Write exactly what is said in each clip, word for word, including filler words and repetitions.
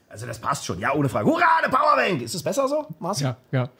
Also das passt schon, ja, ohne Frage. Hurra, eine Powerbank! Ist es besser so, Marci? Ja, ja.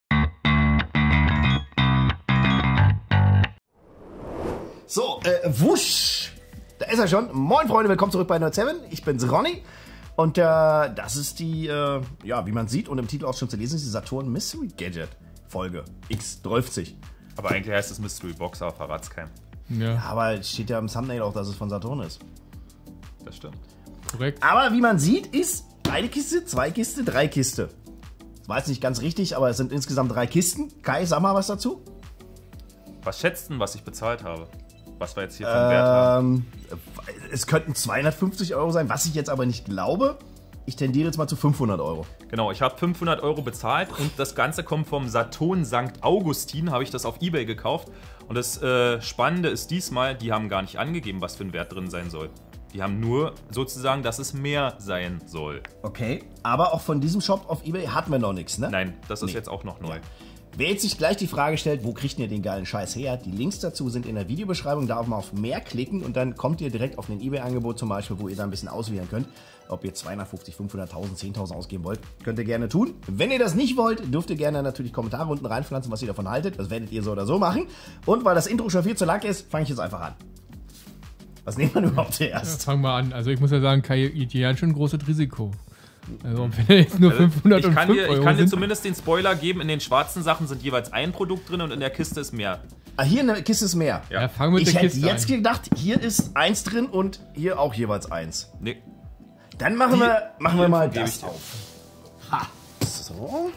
So, äh, wusch! Da ist er schon. Moin Freunde, willkommen zurück bei Nerd seven. Ich bin's, Ronny. Und äh, das ist die, äh, ja, wie man sieht und im Titel auch schon zu lesen ist, die Saturn Mystery Gadget Folge X dreißig. Aber eigentlich heißt es Mystery Box, aber verrat's keinem. Ja, Ja, aber es steht ja im Thumbnail auch, dass es von Saturn ist. Das stimmt. korrekt. Aber wie man sieht, ist eine Kiste, zwei Kiste, drei Kiste. Das war jetzt nicht ganz richtig, aber es sind insgesamt drei Kisten. Kai, sag mal was dazu. Was schätzt denn, was ich bezahlt habe? Was wir jetzt hier für einen Wert haben? Ähm, es könnten zweihundertfünfzig Euro sein, was ich jetzt aber nicht glaube. Ich tendiere jetzt mal zu fünfhundert Euro. Genau, ich habe fünfhundert Euro bezahlt und das Ganze kommt vom Saturn Sankt Augustin, habe ich das auf eBay gekauft. Und das äh, Spannende ist diesmal, die haben gar nicht angegeben, was für ein Wert drin sein soll. Die haben nur sozusagen, dass es mehr sein soll. Okay, aber auch von diesem Shop auf eBay hatten wir noch nichts, ne? Nein, das ist Nee. jetzt auch noch neu. Wer jetzt sich gleich die Frage stellt, wo kriegt ihr den geilen Scheiß her? Die Links dazu sind in der Videobeschreibung. Da mal auf mehr klicken und dann kommt ihr direkt auf ein eBay-Angebot zum Beispiel, wo ihr da ein bisschen auswählen könnt. Ob ihr zweihundertfünfzig, fünfhunderttausend, zehntausend ausgeben wollt, könnt ihr gerne tun. Wenn ihr das nicht wollt, dürft ihr gerne natürlich Kommentare unten reinpflanzen, was ihr davon haltet. Das werdet ihr so oder so machen. Und weil das Intro schon viel zu lang ist, fange ich jetzt einfach an. Was nehmen wir überhaupt Ja, zuerst? fangen wir an. Also ich muss ja sagen, Kai geht ja schon ein großes Risiko. Also wenn er jetzt nur Also, fünfhundertfünf ich kann dir, Euro ich kann dir sind, zumindest den Spoiler geben, in den schwarzen Sachen sind jeweils ein Produkt drin und in der Kiste ist mehr. Ah, hier in der Kiste ist mehr. ja, fangen wir mit Ich der hätte Kiste jetzt an. gedacht, hier ist eins drin und hier auch jeweils eins. Nee. Dann machen Die- wir, machen die wir mal Info gebe das ich dir. auf. Ha. So.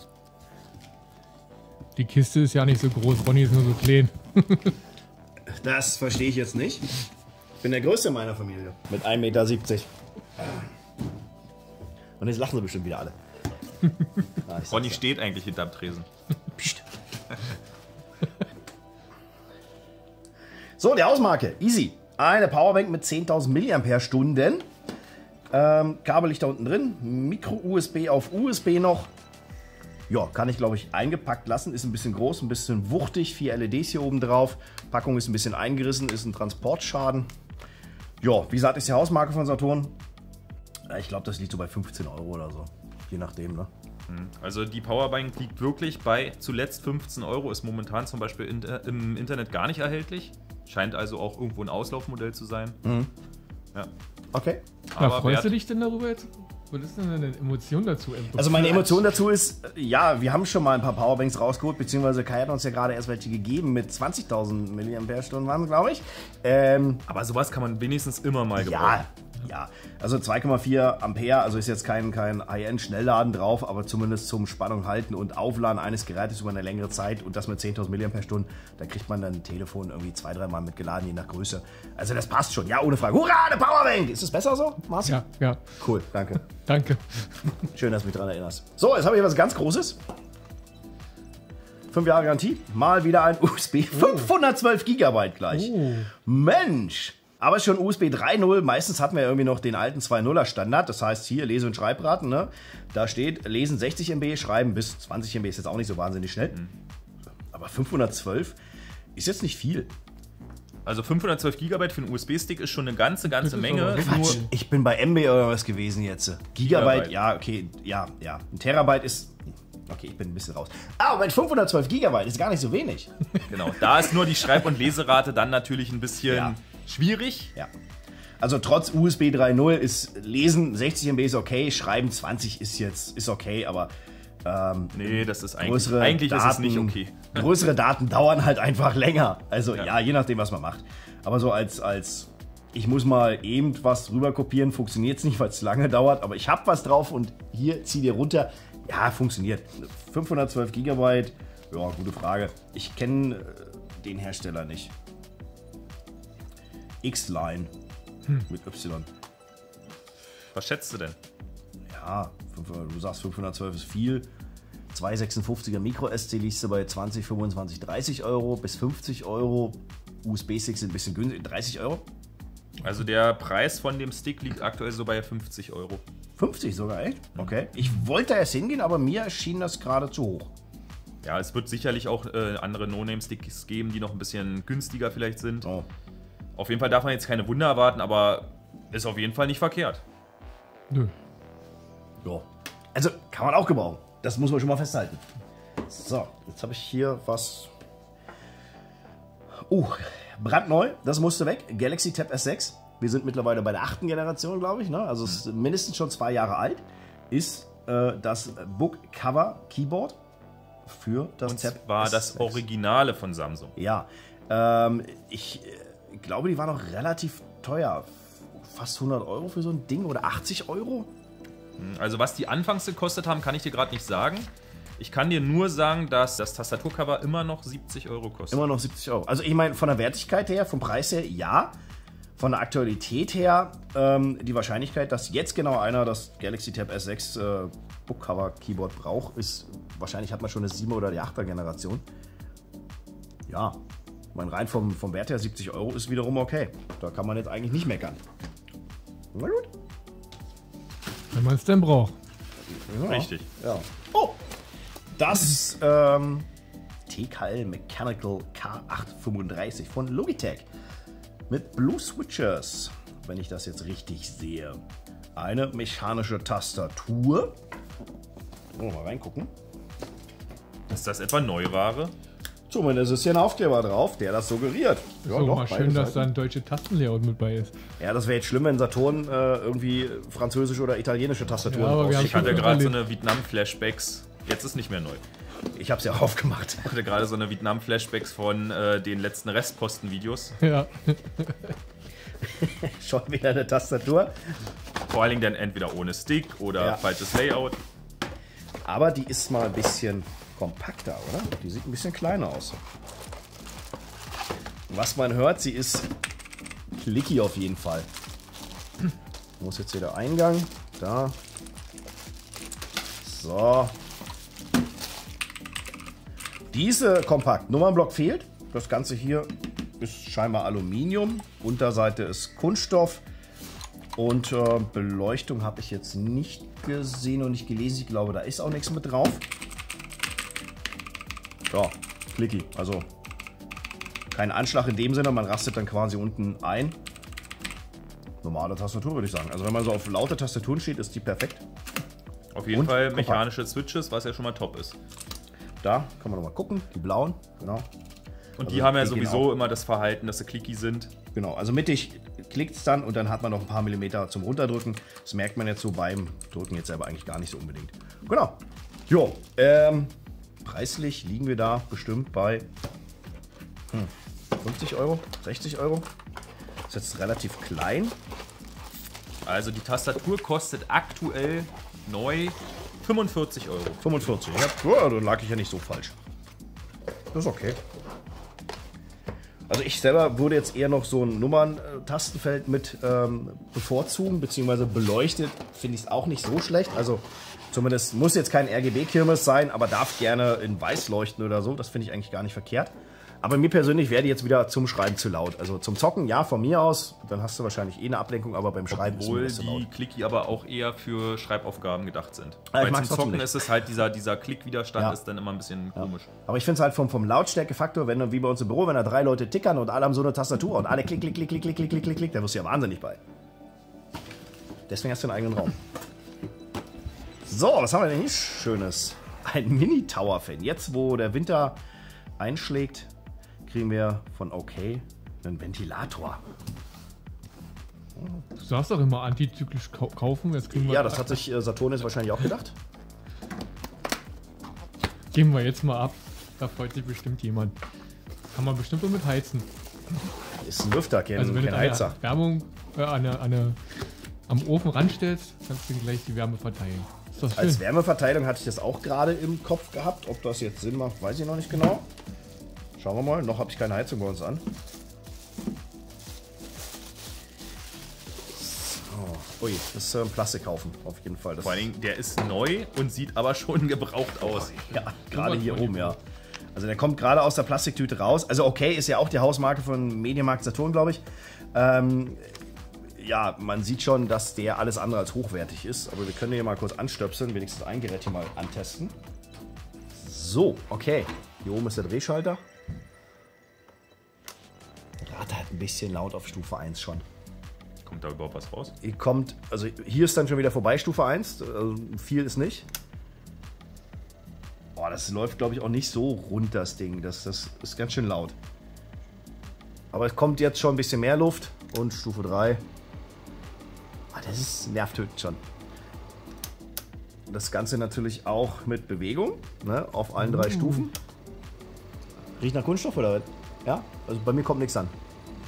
Die Kiste ist ja nicht so groß, Ronny ist nur so klein. Das verstehe ich jetzt nicht. Ich bin der Größte in meiner Familie. Mit ein Meter siebzig. Und jetzt lachen sie bestimmt wieder alle. Ah, ich sag's Ronny ja. steht eigentlich hinterm Tresen. Psst. So, die Hausmarke. Easy. Eine Powerbank mit zehntausend Milliampere-Stunden. Ähm, Kabel liegt da unten drin. Micro-U S B auf U S B noch. Ja, kann ich, glaube ich, eingepackt lassen. Ist ein bisschen groß, ein bisschen wuchtig. Vier L E Ds hier oben drauf. Packung ist ein bisschen eingerissen, ist ein Transportschaden. Ja, wie gesagt, ist die Hausmarke von Saturn. Ja, ich glaube, das liegt so bei fünfzehn Euro oder so. Je nachdem, ne? Also die Powerbank liegt wirklich bei zuletzt fünfzehn Euro, ist momentan zum Beispiel in, äh, im Internet gar nicht erhältlich. Scheint also auch irgendwo ein Auslaufmodell zu sein. Ja. Okay. Ja, Aber freust wert- du dich denn darüber jetzt? Was ist denn deine Emotion dazu? Also meine Emotion dazu ist, äh, ja, wir haben schon mal ein paar Powerbanks rausgeholt, beziehungsweise Kai hat uns ja gerade erst welche gegeben mit zwanzigtausend Milliampere-Stunden waren, glaube ich. Ähm, Aber sowas kann man wenigstens immer mal gebrauchen. ja, ja. Also zwei Komma vier Ampere, also ist jetzt kein, kein High-End-Schnellladen drauf, aber zumindest zum Spannung halten und Aufladen eines Gerätes über eine längere Zeit und das mit zehntausend Milliampere-Stunden, da kriegt man dann ein Telefon irgendwie zwei, dreimal mitgeladen, je nach Größe. Also das passt schon, ja, ohne Frage. Hurra, eine Powerbank! Ist das besser so, Marci? Ja, ja, Cool, danke. danke. Schön, dass du mich daran erinnerst. So, jetzt habe ich was ganz Großes. Fünf Jahre Garantie. Mal wieder ein U S B. fünfhundertzwölf Gigabyte gleich. Oh. Mensch. Aber schon U S B drei Punkt null. Meistens hatten wir irgendwie noch den alten zwei Punkt nuller Standard. Das heißt hier Lese- und Schreibraten. Ne? Da steht Lesen sechzig Megabyte, Schreiben bis zwanzig Megabyte. Ist jetzt auch nicht so wahnsinnig schnell. Aber fünfhundertzwölf ist jetzt nicht viel. Also fünfhundertzwölf Gigabyte für einen U S B-Stick ist schon eine ganze, ganze Das ist Menge. aber wirklich Nur, viel. Ich bin bei M B oder was gewesen jetzt. Gigabyte, Gigabyte. ja, okay, ja, ja. Ein Terabyte ist... Okay, ich bin ein bisschen raus. Ah, Moment, fünfhundertzwölf Gigabyte ist gar nicht so wenig. genau, da ist nur die Schreib- und Leserate dann natürlich ein bisschen Ja. schwierig. Ja. Also trotz U S B drei Punkt null ist Lesen sechzig Megabyte ist okay, Schreiben zwanzig ist jetzt ist okay, aber ähm, Nee, das ist eigentlich, größere eigentlich Daten, ist es nicht okay. Größere Daten dauern halt einfach länger. Also ja. Ja. je nachdem, was man macht. Aber so als, als ich muss mal eben was rüber kopieren, funktioniert es nicht, weil es lange dauert, aber ich habe was drauf und hier zieh dir runter. Ja, funktioniert. fünfhundertzwölf Gigabyte, ja, gute Frage. Ich kenne äh, den Hersteller nicht. X-Line mit Y. Was schätzt du denn? Ja, fünfhundert, du sagst fünfhundertzwölf ist viel. zweihundertsechsundfünfziger Micro-S D liegst du bei zwanzig, fünfundzwanzig, dreißig Euro bis fünfzig Euro. U S B-Sticks sind ein bisschen günstig, dreißig Euro. Also der Preis von dem Stick liegt aktuell so bei fünfzig Euro. fünfzig sogar, echt? Okay. Ich wollte erst hingehen, aber mir erschien das gerade zu hoch. Ja, es wird sicherlich auch äh, andere No-Name-Sticks geben, die noch ein bisschen günstiger vielleicht sind. Oh. Auf jeden Fall darf man jetzt keine Wunder erwarten, aber ist auf jeden Fall nicht verkehrt. Nö. Ja. Also kann man auch gebrauchen. Das muss man schon mal festhalten. So, jetzt habe ich hier was. Uh, brandneu. Das musste weg. Galaxy Tab S sechs. Wir sind mittlerweile bei der achten Generation, glaube ich. Ne? Also es ist mindestens schon zwei Jahre alt. Ist äh, das Book Cover Keyboard für das Und Tab war S sechs. das Originale von Samsung. Ja, ähm, ich äh, glaube, die war noch relativ teuer. Fast hundert Euro für so ein Ding oder achtzig Euro? Also was die anfangs gekostet haben, kann ich dir gerade nicht sagen. Ich kann dir nur sagen, dass das Tastaturcover immer noch siebzig Euro kostet. Immer noch siebzig Euro. Also ich meine, von der Wertigkeit her, vom Preis her, ja. Von der Aktualität her, ähm, die Wahrscheinlichkeit, dass jetzt genau einer das Galaxy Tab S sechs äh, Bookcover Keyboard braucht, ist, wahrscheinlich hat man schon eine sieben oder die achter Generation. Ja, ich meine, rein vom, vom Wert her siebzig Euro ist wiederum okay. Da kann man jetzt eigentlich nicht meckern. Na gut. Wenn man es denn braucht. Ja. Richtig. Ja. Oh, das ähm, T K L Mechanical K acht fünfunddreißig von Logitech mit Blue Switches, wenn ich das jetzt richtig sehe. Eine mechanische Tastatur. Oh, mal reingucken. Ist das etwa Neuware? Zumindest ist hier ein Aufkleber drauf, der das suggeriert. Ist auch mal schön, dass da ein deutsche Tastenlayout mit bei ist. Ja, das wäre jetzt schlimm, wenn Saturn äh, irgendwie französische oder italienische Tastaturen Ja, aber braucht. wir haben Ich hatte schon gerade so überlebt. eine Vietnam-Flashbacks. Jetzt ist nicht mehr neu. Ich habe es ja aufgemacht. Ich hatte gerade so eine Vietnam-Flashbacks von äh, den letzten Restposten-Videos. Ja. Schon wieder eine Tastatur. Vor allen Dingen dann entweder ohne Stick oder Ja. falsches Layout. Aber die ist mal ein bisschen kompakter, oder? Die sieht ein bisschen kleiner aus. Was man hört, sie ist clicky auf jeden Fall. Wo ist jetzt hier der Eingang? Da. So. Diese kompakt. Nummernblock fehlt. Das Ganze hier ist scheinbar Aluminium. Unterseite ist Kunststoff. Und äh, Beleuchtung habe ich jetzt nicht gesehen und nicht gelesen. Ich glaube, da ist auch nichts mit drauf. Ja, clicky. Also kein Anschlag in dem Sinne. Man rastet dann quasi unten ein. Normale Tastatur, würde ich sagen. Also wenn man so auf laute Tastaturen steht, ist die perfekt. Auf jeden Und Fall kompakt. mechanische Switches, was ja schon mal top ist. Da kann man noch mal gucken. Die blauen, genau. Und Also die haben ja die gehen sowieso auch. immer das Verhalten, dass sie clicky sind. Genau, also mittig klickt es dann und dann hat man noch ein paar Millimeter zum Runterdrücken. Das merkt man jetzt so beim Drücken jetzt aber eigentlich gar nicht so unbedingt. Genau. Jo, ähm, preislich liegen wir da bestimmt bei hm, fünfzig Euro, sechzig Euro. Ist jetzt relativ klein. Also die Tastatur kostet aktuell neu fünfundvierzig Euro. fünfundvierzig. Ja, ja, da lag ich ja nicht so falsch. Das ist okay. Also ich selber würde jetzt eher noch so ein Nummern-Tastenfeld mit ähm, bevorzugen, beziehungsweise beleuchtet finde ich es auch nicht so schlecht. Also zumindest muss jetzt kein R G B-Kirmes sein, aber darf gerne in weiß leuchten oder so. Das finde ich eigentlich gar nicht verkehrt. Aber mir persönlich wäre die jetzt wieder zum Schreiben zu laut. Also zum Zocken, ja, von mir aus. Dann hast du wahrscheinlich eh eine Ablenkung, aber beim Schreiben Obwohl ist es mir die zu laut. Clicky aber auch eher für Schreibaufgaben gedacht sind. Ah, ich Weil mag's zum trotzdem Zocken nicht. ist es halt dieser, dieser Klickwiderstand Ja. ist dann immer ein bisschen komisch. Aber ich finde es halt vom, vom Lautstärkefaktor, wenn du wie bei uns im Büro, wenn da drei Leute tickern und alle haben so eine Tastatur und alle klick, klick, klick, klick, klick, klick, klick, klick, klick, da wirst du ja wahnsinnig bei. Deswegen hast du einen eigenen Raum. So, was haben wir denn hier Schönes? Ein Mini-Tower-Fan. Jetzt, wo der Winter einschlägt, kriegen wir von OK einen Ventilator. Du sagst doch immer antizyklisch kau kaufen. Jetzt kriegen wir, Ja, das hat sich äh, Saturn jetzt wahrscheinlich auch gedacht. Geben wir jetzt mal ab. Da freut sich bestimmt jemand. Kann man bestimmt auch mit heizen. Ist ein Lüfter, kein, Also wenn kein du eine Heizer. Wärmung äh, eine, eine, am Ofen ranstellst, kannst du gleich die Wärme verteilen. Ist das schön? Als Wärmeverteilung hatte ich das auch gerade im Kopf gehabt. Ob das jetzt Sinn macht, weiß ich noch nicht genau. Schauen wir mal. Noch habe ich keine Heizung bei uns an. So. Ui, das ist äh, ein Plastikhaufen auf jeden Fall. Das Vor allen Dingen, der ist neu und sieht aber schon gebraucht aus. ja, gerade Sowas hier von oben, dem ja. Also der kommt gerade aus der Plastiktüte raus. Also okay, ist ja auch die Hausmarke von Mediamarkt Saturn, glaube ich. Ähm, ja, man sieht schon, dass der alles andere als hochwertig ist. Aber wir können hier mal kurz anstöpseln, wenigstens ein Gerät hier mal antesten. So, okay. Hier oben ist der Drehschalter. Rattert ein bisschen laut auf Stufe eins schon. Kommt da überhaupt was raus? Hier kommt, also hier ist dann schon wieder vorbei, Stufe eins. Also viel ist nicht. Boah, das läuft, glaube ich, auch nicht so rund, das Ding. Das, das ist ganz schön laut. Aber es kommt jetzt schon ein bisschen mehr Luft. Und Stufe drei. Ah, das ist nervtötend schon. Das Ganze natürlich auch mit Bewegung, ne, auf allen drei uh. Stufen. Riecht nach Kunststoff oder was? Ja, also bei mir kommt nichts an.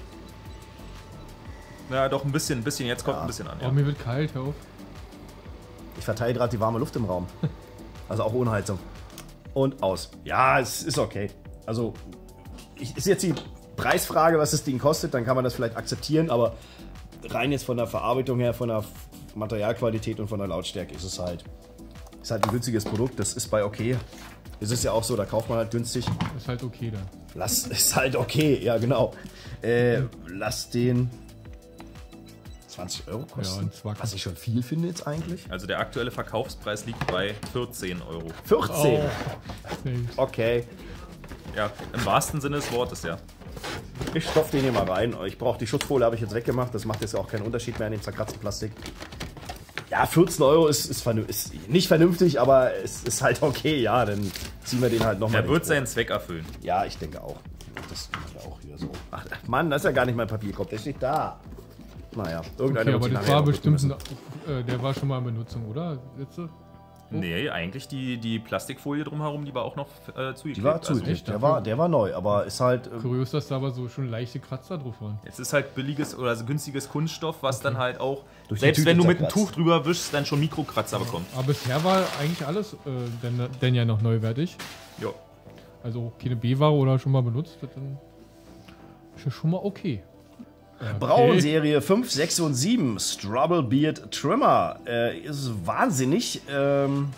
Ja, doch ein bisschen, ein bisschen. Jetzt kommt ja. ein bisschen an. Ja. Oh, mir wird kalt, hör auf. Ich verteile gerade die warme Luft im Raum. Also auch ohne Heizung. Und aus. Ja, es ist okay. Also, ich, ist jetzt die Preisfrage, was das Ding kostet, dann kann man das vielleicht akzeptieren, aber rein jetzt von der Verarbeitung her, von der Materialqualität und von der Lautstärke ist es halt, ist halt ein günstiges Produkt. Das ist bei okay. Es ist ja auch so, da kauft man halt günstig. Ist halt okay dann. Lass, ist halt okay, ja genau. Äh, lass den zwanzig Euro kosten. Ja, was ich schon viel finde jetzt eigentlich. Also der aktuelle Verkaufspreis liegt bei vierzehn Euro. vierzehn? Oh. Okay. Ja, im wahrsten Sinne des Wortes, ja. Ich stopfe den hier mal rein. Ich brauche die Schutzfolie, habe ich jetzt weggemacht. Das macht jetzt auch keinen Unterschied mehr an dem zerkratzten Plastik. Ja, vierzehn Euro ist, ist, ist nicht vernünftig, aber es ist halt okay. Ja, dann ziehen wir den halt nochmal. Er wird seinen Zweck erfüllen. Ja, ich denke auch. Das machen wir auch hier so. Ach Mann, das ist ja gar nicht mein Papierkorb. Der steht da. Naja, irgendeiner okay, aber das war bestimmt, ein, äh, der war schon mal in Benutzung, oder? Jetzt? Oh. Nee, eigentlich die, die Plastikfolie drumherum, die war auch noch äh, zugeklebt. Die war zugeklebt, also, der, war, der war neu, aber ist halt... Äh, kurios, dass da aber so schon leichte Kratzer drauf waren. Es ist halt billiges oder also günstiges Kunststoff, was okay. dann halt auch, durch selbst wenn du mit einem Tuch drüber wischst, dann schon Mikrokratzer ja. bekommt. Aber bisher war eigentlich alles äh, denn, denn ja noch neuwertig. Ja. Also keine B-Ware oder schon mal benutzt, dann ist ja schon mal okay. Okay. Braun-Serie fünf, sechs und sieben, Stubble Beard Trimmer. Äh, ist wahnsinnig. Ähm,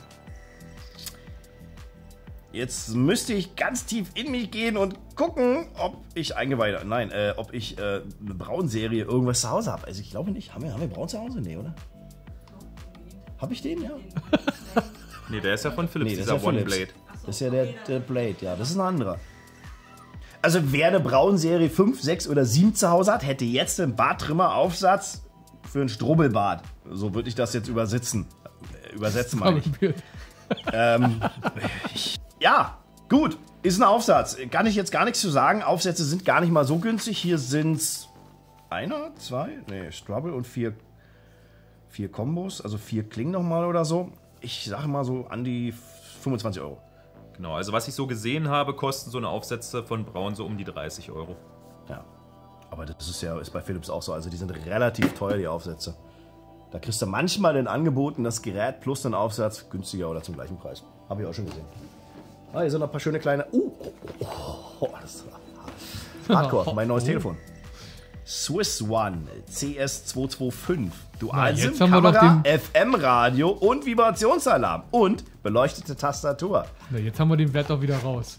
jetzt müsste ich ganz tief in mich gehen und gucken, ob ich eingeweiht, nein, äh, ob ich äh, eine Braun-Serie irgendwas zu Hause habe. Also ich glaube nicht. Haben wir, haben wir Braun zu Hause? Nee, oder? Habe ich den, ja? Nee, der ist ja von Philips, nee, dieser ja One Philips. Blade. Das ist ja der, der Blade, ja. Das ist ein anderer. Also wer eine Braun-Serie fünf, sechs oder sieben zu Hause hat, hätte jetzt einen Barttrimmer-Aufsatz für ein Strubbelbad. So würde ich das jetzt übersetzen. Äh, übersetzen meine ich. ähm, ich. Ja, gut. Ist ein Aufsatz. Kann ich jetzt gar nichts zu sagen. Aufsätze sind gar nicht mal so günstig. Hier sind es einer, zwei, nee, Strubble und vier, vier Kombos. Also vier Klingen nochmal oder so. Ich sage mal so an die fünfundzwanzig Euro. Genau, also was ich so gesehen habe, kosten so eine Aufsätze von Braun so um die dreißig Euro. Ja, aber das ist ja ist bei Philips auch so. Also die sind relativ teuer, die Aufsätze. Da kriegst du manchmal in Angeboten das Gerät plus den Aufsatz günstiger oder zum gleichen Preis. Habe ich auch schon gesehen. Ah, hier sind noch ein paar schöne kleine... Uh, oh, oh, oh, das ist Hardcore, mein neues oh. Telefon. Swiss One C S zwei zwei fünf. Dual-SIM, Kamera, F M-Radio und Vibrationsalarm. Und beleuchtete Tastatur. Na, jetzt haben wir den Wert doch wieder raus.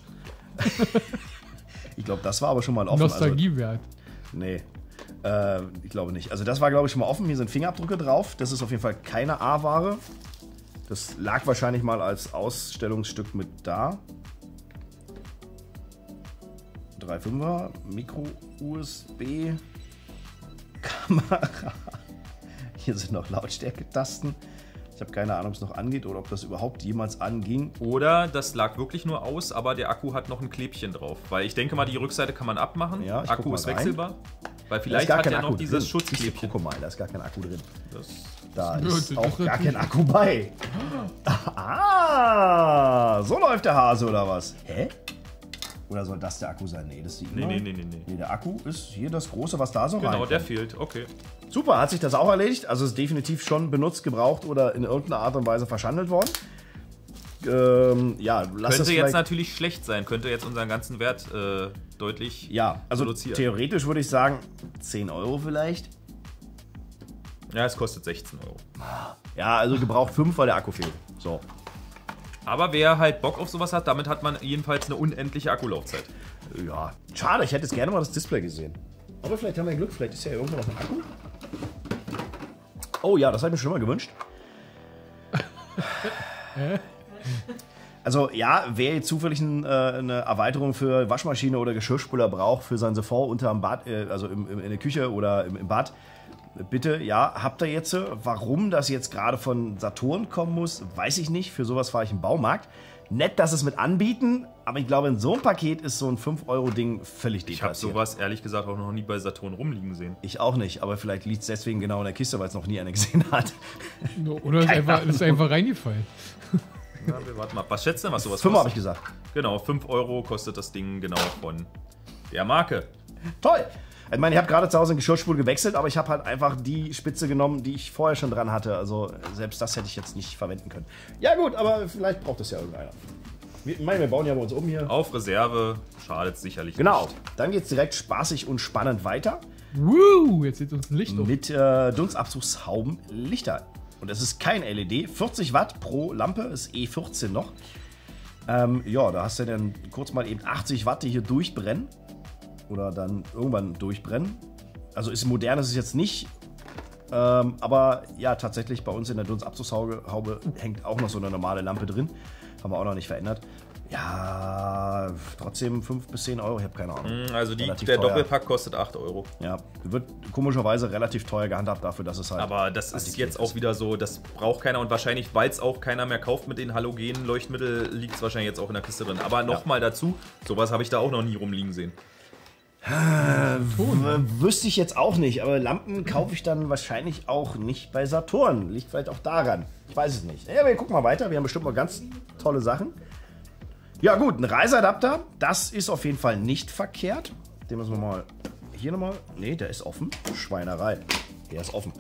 Ich glaube, das war aber schon mal offen. Nostalgiewert. Also, nee, äh, ich glaube nicht. Also das war, glaube ich, schon mal offen. Hier sind Fingerabdrücke drauf. Das ist auf jeden Fall keine A-Ware. Das lag wahrscheinlich mal als Ausstellungsstück mit da. drei Komma fünfer, Micro-U S B, Kamera. Hier sind noch Lautstärke-Tasten. Ich habe keine Ahnung, ob es noch angeht oder ob das überhaupt jemals anging. Oder das lag wirklich nur aus, aber der Akku hat noch ein Klebchen drauf. Weil ich denke mal, die Rückseite kann man abmachen. Ja, Akku ist wechselbar. Weil vielleicht hat er noch dieses Schutzklebchen. Guck mal, da ist gar kein Akku drin. Das da ist ja, auch gar kein Akku bei. Ah, so läuft der Hase oder was? Hä? Oder soll das der Akku sein? Nee, das sieht nee, man. Nee, nee, nee, nee. Nee, der Akku ist hier das große, was da so rein. Genau, der fehlt, okay. Super, hat sich das auch erledigt. Also ist definitiv schon benutzt, gebraucht oder in irgendeiner Art und Weise verschandelt worden. Ähm, ja, lass könnte jetzt natürlich schlecht sein, könnte jetzt unseren ganzen Wert äh, deutlich ja, also reduzieren. Theoretisch würde ich sagen zehn Euro vielleicht. Ja, es kostet sechzehn Euro. Ja, also gebraucht fünf, weil der Akku fehlt. So. Aber wer halt Bock auf sowas hat, damit hat man jedenfalls eine unendliche Akkulaufzeit. Ja, schade, ich hätte jetzt gerne mal das Display gesehen. Aber vielleicht haben wir Glück, vielleicht ist ja irgendwo noch ein Akku. Oh ja, das habe ich mir schon mal gewünscht. Also ja, wer jetzt zufällig ein, äh, eine Erweiterung für Waschmaschine oder Geschirrspüler braucht, für sein Siphon unterm Bad, äh, also im, im, in der Küche oder im, im Bad, bitte, ja, habt ihr jetzt. Warum das jetzt gerade von Saturn kommen muss, weiß ich nicht. Für sowas fahre ich im Baumarkt. Nett, dass es mit anbieten, aber ich glaube, in so einem Paket ist so ein fünf Euro Ding völlig Ich habe deplatziert. sowas ehrlich gesagt auch noch nie bei Saturn rumliegen sehen. Ich auch nicht, aber vielleicht liegt es deswegen genau in der Kiste, weil es noch nie einer gesehen hat. Oder ist einfach, ist einfach reingefallen. Ja, wir warten mal. Was schätzt du denn, was sowas Fünf habe ich kostet? gesagt. Genau, fünf Euro kostet das Ding genau von der Marke. Toll! Ich meine, ich habe gerade zu Hause eine Geschirrspule gewechselt, aber ich habe halt einfach die Spitze genommen, die ich vorher schon dran hatte. Also selbst das hätte ich jetzt nicht verwenden können. Ja gut, aber vielleicht braucht es ja irgendeiner. Wir, ich meine, wir bauen ja bei uns um hier. Auf Reserve schadet sicherlich Genau, nicht. dann geht es direkt spaßig und spannend weiter. Woo, jetzt sieht uns ein Licht auf. Mit äh, Dunstabzugshauben Lichter. Und es ist kein L E D, vierzig Watt pro Lampe, ist E vierzehn noch. Ähm, ja, da hast du dann kurz mal eben achtzig Watt, die hier durchbrennen. Oder dann irgendwann durchbrennen. Also ist modern, ist es jetzt nicht. Ähm, aber ja, tatsächlich bei uns in der Dunstabzugshaube Haube hängt auch noch so eine normale Lampe drin. Haben wir auch noch nicht verändert. Ja, trotzdem fünf bis zehn Euro, ich habe keine Ahnung. Also die, Relativ der teuer. Doppelpack kostet acht Euro. Ja, wird komischerweise relativ teuer gehandhabt dafür, dass es halt... Aber das ist antiquiert jetzt auch wieder so, das braucht keiner und wahrscheinlich, weil es auch keiner mehr kauft mit den Halogen-Leuchtmittel, liegt es wahrscheinlich jetzt auch in der Kiste drin. Aber nochmal dazu, sowas habe ich da auch noch nie rumliegen sehen. W- Wüsste ich jetzt auch nicht, aber Lampen kaufe ich dann wahrscheinlich auch nicht bei Saturn. Liegt vielleicht auch daran. Ich weiß es nicht. Ja, wir gucken mal weiter. Wir haben bestimmt mal ganz tolle Sachen. Ja gut, ein Reiseadapter. Das ist auf jeden Fall nicht verkehrt. Den müssen wir mal hier nochmal... Ne, der ist offen. Schweinerei. Der ist offen.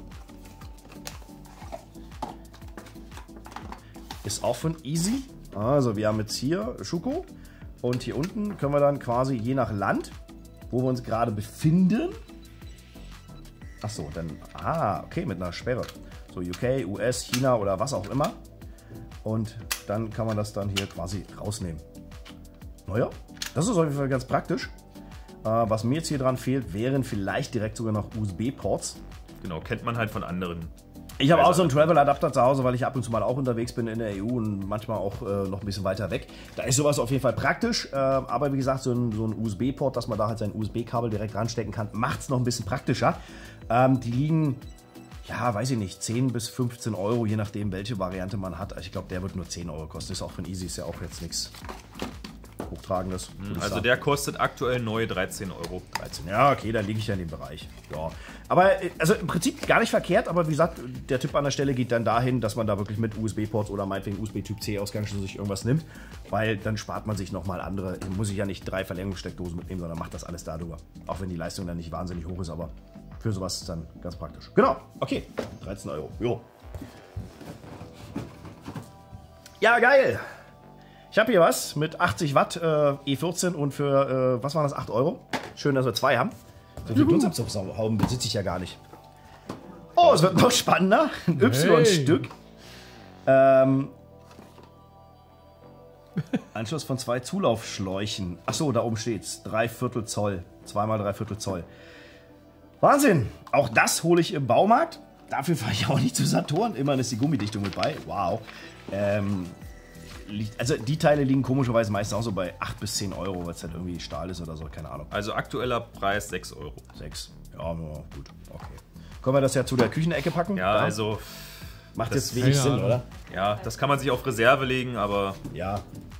Ist offen, easy. Also wir haben jetzt hier Schuko. Und hier unten können wir dann quasi je nach Land, wo wir uns gerade befinden. Ach so, dann, ah, okay, mit einer Sperre. So U K, U S, China oder was auch immer. Und dann kann man das dann hier quasi rausnehmen. Naja, das ist auf jeden Fall ganz praktisch. Äh, was mir jetzt hier dran fehlt, wären vielleicht direkt sogar noch U S B-Ports. Genau, kennt man halt von anderen. Ich habe auch so einen Travel-Adapter zu Hause, weil ich ab und zu mal auch unterwegs bin in der E U und manchmal auch äh, noch ein bisschen weiter weg. Da ist sowas auf jeden Fall praktisch. Äh, aber wie gesagt, so ein, so ein U S B-Port, dass man da halt sein U S B-Kabel direkt ranstecken kann, macht es noch ein bisschen praktischer. Ähm, die liegen, ja, weiß ich nicht, zehn bis fünfzehn Euro, je nachdem, welche Variante man hat. Also ich glaube, der wird nur zehn Euro kosten. Ist auch von Easy, ist ja auch jetzt nichts Hochtragendes. würde ich Also sagen. der kostet aktuell neu dreizehn Euro. dreizehn. Ja, okay, dann liege ich ja in dem Bereich. Ja. Aber äh, also im Prinzip gar nicht verkehrt, aber wie gesagt, der Tipp an der Stelle geht dann dahin, dass man da wirklich mit U S B-Ports oder meinetwegen U S B-Typ C-Ausgangsschlüssel sich irgendwas nimmt, weil dann spart man sich nochmal andere. Muss ich ja nicht drei Verlängerungssteckdosen mitnehmen, sondern macht das alles darüber. Auch wenn die Leistung dann nicht wahnsinnig hoch ist, aber für sowas ist dann ganz praktisch. Genau, okay, dreizehn Euro. Jo. Ja, geil. Ich habe hier was mit achtzig Watt äh, E vierzehn und für, äh, was waren das, acht Euro. Schön, dass wir zwei haben. So viele Dunstabzugshauben besitze ich ja gar nicht. Oh, es wird noch spannender. Ein Y-Stück. Ähm, Anschluss von zwei Zulaufschläuchen. Achso, da oben steht's. Drei Viertel Zoll. Zweimal drei Viertel Zoll. Wahnsinn. Auch das hole ich im Baumarkt. Dafür fahre ich auch nicht zu Saturn. Immerhin ist die Gummidichtung mit bei. Wow. Ähm, Also die Teile liegen komischerweise meistens auch so bei acht bis zehn Euro, weil es halt irgendwie Stahl ist oder so, keine Ahnung. Also aktueller Preis sechs Euro. sechs. Ja, no, gut, okay. Können wir das ja zu der Küchenecke packen? Ja, Da? also, Macht das- jetzt wenig keine Sinn, Ahnung. oder? ja, das kann man sich auf Reserve legen, aber Ja.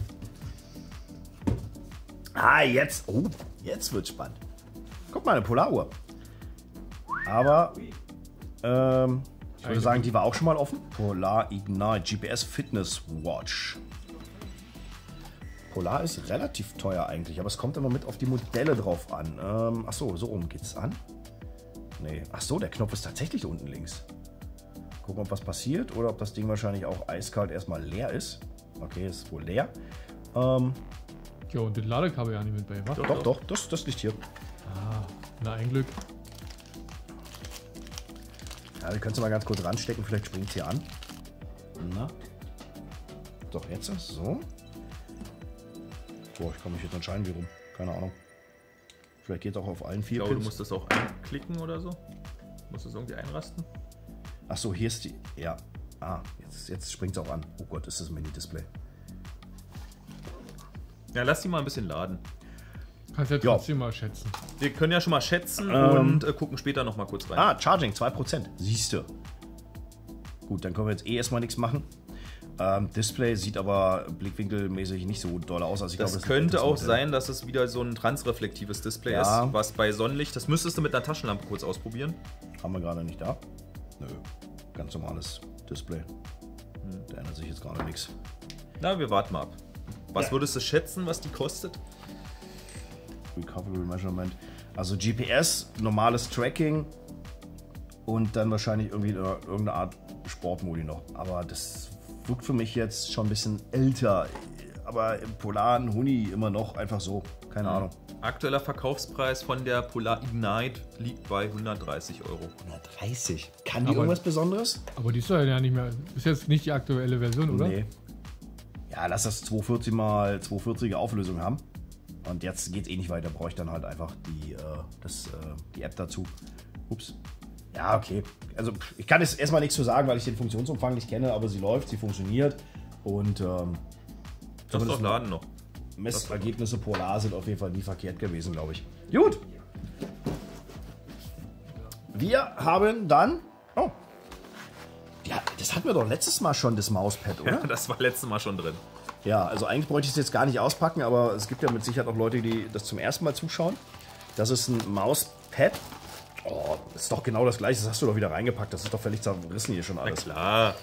Ah, jetzt. Oh, jetzt wird's spannend. Guck mal, eine Polaruhr. Aber, ähm, ich würde sagen, die war auch schon mal offen. Polar Ignite G P S Fitness Watch. Polar ist relativ teuer eigentlich, aber es kommt immer mit auf die Modelle drauf an. Ähm, achso, so rum geht's an. Nee, achso, der Knopf ist tatsächlich unten links. Gucken, ob was passiert oder ob das Ding wahrscheinlich auch eiskalt erstmal leer ist. Okay, ist wohl leer. Ähm, Ja, und das Ladekabel ja nicht mit bei, wa? doch, doch, das, das liegt hier. Ah, na, ein Glück. Ja, wir können es mal ganz kurz ranstecken, vielleicht springt es hier an. Na. Doch, jetzt so. Boah, ich komme mich jetzt entscheiden, wie rum. Keine Ahnung. Vielleicht geht es auch auf allen ich vier glaube, du Pins. musst das auch einklicken oder so. Musst du es irgendwie einrasten? Achso, hier ist die. Ja. Ah, jetzt, jetzt springt es auch an. Oh Gott, ist das ein Mini-Display. Ja, lass die mal ein bisschen laden. Kannst ja trotzdem mal schätzen. Wir können ja schon mal schätzen Ähm. und äh, gucken später noch mal kurz rein. Ah, Charging, zwei Prozent. Siehst du. Gut, dann können wir jetzt eh erstmal nichts machen. Ähm, Display sieht aber blickwinkelmäßig nicht so doll aus. Also ich das glaube, könnte das auch Modell. sein, dass es wieder so ein transreflektives Display Ja. ist, was bei Sonnenlicht, das müsstest du mit einer Taschenlampe kurz ausprobieren. Haben wir gerade nicht da? Nö, ganz normales Display. Da ändert sich jetzt gerade nichts. Na, wir warten mal ab. Was Ja. würdest du schätzen, was die kostet? Recovery Measurement. Also G P S, normales Tracking und dann wahrscheinlich irgendwie eine- irgendeine Art Sportmodi noch. Aber das wirkt für mich jetzt schon ein bisschen älter. Aber im polaren Huni immer noch einfach so. Keine Ahnung. Aktueller Verkaufspreis von der Polar Ignite liegt bei hundertdreißig Euro. hundertdreißig. Kann die Aber- irgendwas Besonderes? Aber die ist ja nicht mehr. Ist jetzt nicht die aktuelle Version, oder? Nee. Ja, lass das zweihundertvierzig mal zweihundertvierziger Auflösung haben. Und jetzt geht's eh nicht weiter. Brauche ich dann halt einfach die, äh, das, äh, die App dazu. Ups. Ja, okay. Also ich kann jetzt erstmal nichts zu sagen, weil ich den Funktionsumfang nicht kenne, aber sie läuft, sie funktioniert. Und ähm, Das ist doch Laden noch. Messergebnisse Polar sind auf jeden Fall nie verkehrt gewesen, glaube ich. Gut. Wir haben dann... Oh. Ja, das hatten wir doch letztes Mal schon, das Mauspad, oder? Ja, das war letztes Mal schon drin. Ja, also eigentlich bräuchte ich es jetzt gar nicht auspacken, aber es gibt ja mit Sicherheit auch Leute, die das zum ersten Mal zuschauen. Das ist ein Mauspad. Oh, das ist doch genau das gleiche. Das hast du doch wieder reingepackt. Das ist doch völlig zerrissen hier schon Na alles. klar.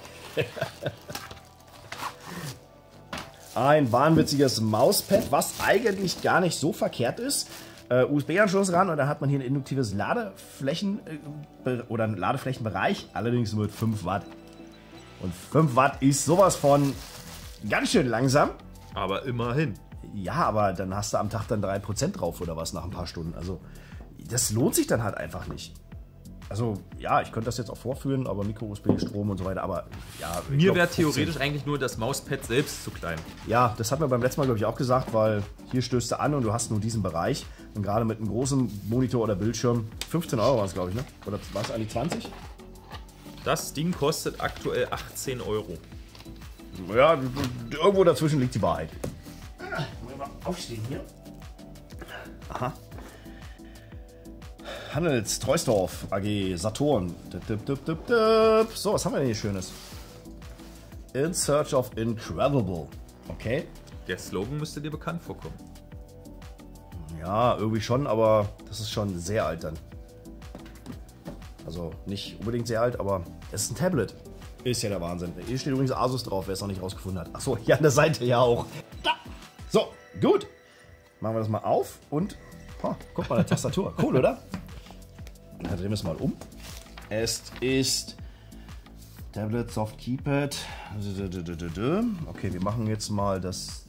Ein wahnwitziges Mauspad, was eigentlich gar nicht so verkehrt ist. Äh, U S B-Anschluss ran und dann hat man hier ein induktives Ladeflächen äh, be- oder einen Ladeflächenbereich, allerdings nur mit fünf Watt. Und fünf Watt ist sowas von ganz schön langsam. Aber immerhin. Ja, aber dann hast du am Tag dann drei Prozent drauf oder was nach ein paar Stunden. Also das lohnt sich dann halt einfach nicht. Also ja, ich könnte das jetzt auch vorführen, aber Micro-U S B, Strom und so weiter, aber ja. ich Mir glaub, wäre fünfzehn. theoretisch eigentlich nur das Mauspad selbst zu klein. Ja, das hat man beim letzten Mal, glaube ich, auch gesagt, weil hier stößt du an und du hast nur diesen Bereich. Und gerade mit einem großen Monitor oder Bildschirm, fünfzehn Euro waren es, glaube ich, ne? Oder war es eigentlich zwanzig? Das Ding kostet aktuell achtzehn Euro. Ja, irgendwo dazwischen liegt die Wahrheit. Ah, mal aufstehen hier. Aha. Handels, Treusdorf, A G, Saturn. Dip, dip, dip, dip, dip. So, was haben wir denn hier Schönes? In Search of Incredible. Okay. Der Slogan müsste dir bekannt vorkommen. Ja, irgendwie schon, aber das ist schon sehr alt dann. Also nicht unbedingt sehr alt, aber es ist ein Tablet. Ist ja der Wahnsinn. Hier steht übrigens Asus drauf, wer es noch nicht rausgefunden hat. Achso, hier an der Seite ja auch. Da. So, gut. Machen wir das mal auf und oh, guck mal, eine Tastatur. Cool, oder? Dann drehen wir es mal um. Es ist Tablet Soft Keypad. Okay, wir machen jetzt mal das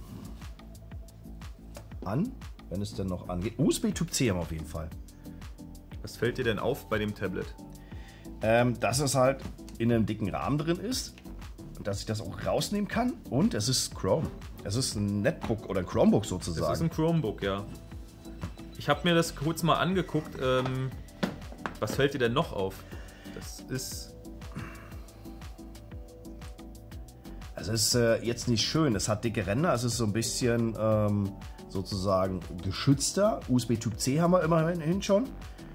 an, wenn es denn noch angeht. U S B Typ C haben wir auf jeden Fall. Was fällt dir denn auf bei dem Tablet? Ähm, dass es halt in einem dicken Rahmen drin ist und dass ich das auch rausnehmen kann. Und es ist Chrome. Es ist ein Netbook oder ein Chromebook Das sozusagen. ist ein Chromebook, ja. Ich habe mir das kurz mal angeguckt. Ähm, was fällt dir denn noch auf? Das ist... Also es ist äh, jetzt nicht schön. Es hat dicke Ränder. Es ist so ein bisschen ähm, sozusagen geschützter. U S B Typ C haben wir immerhin schon.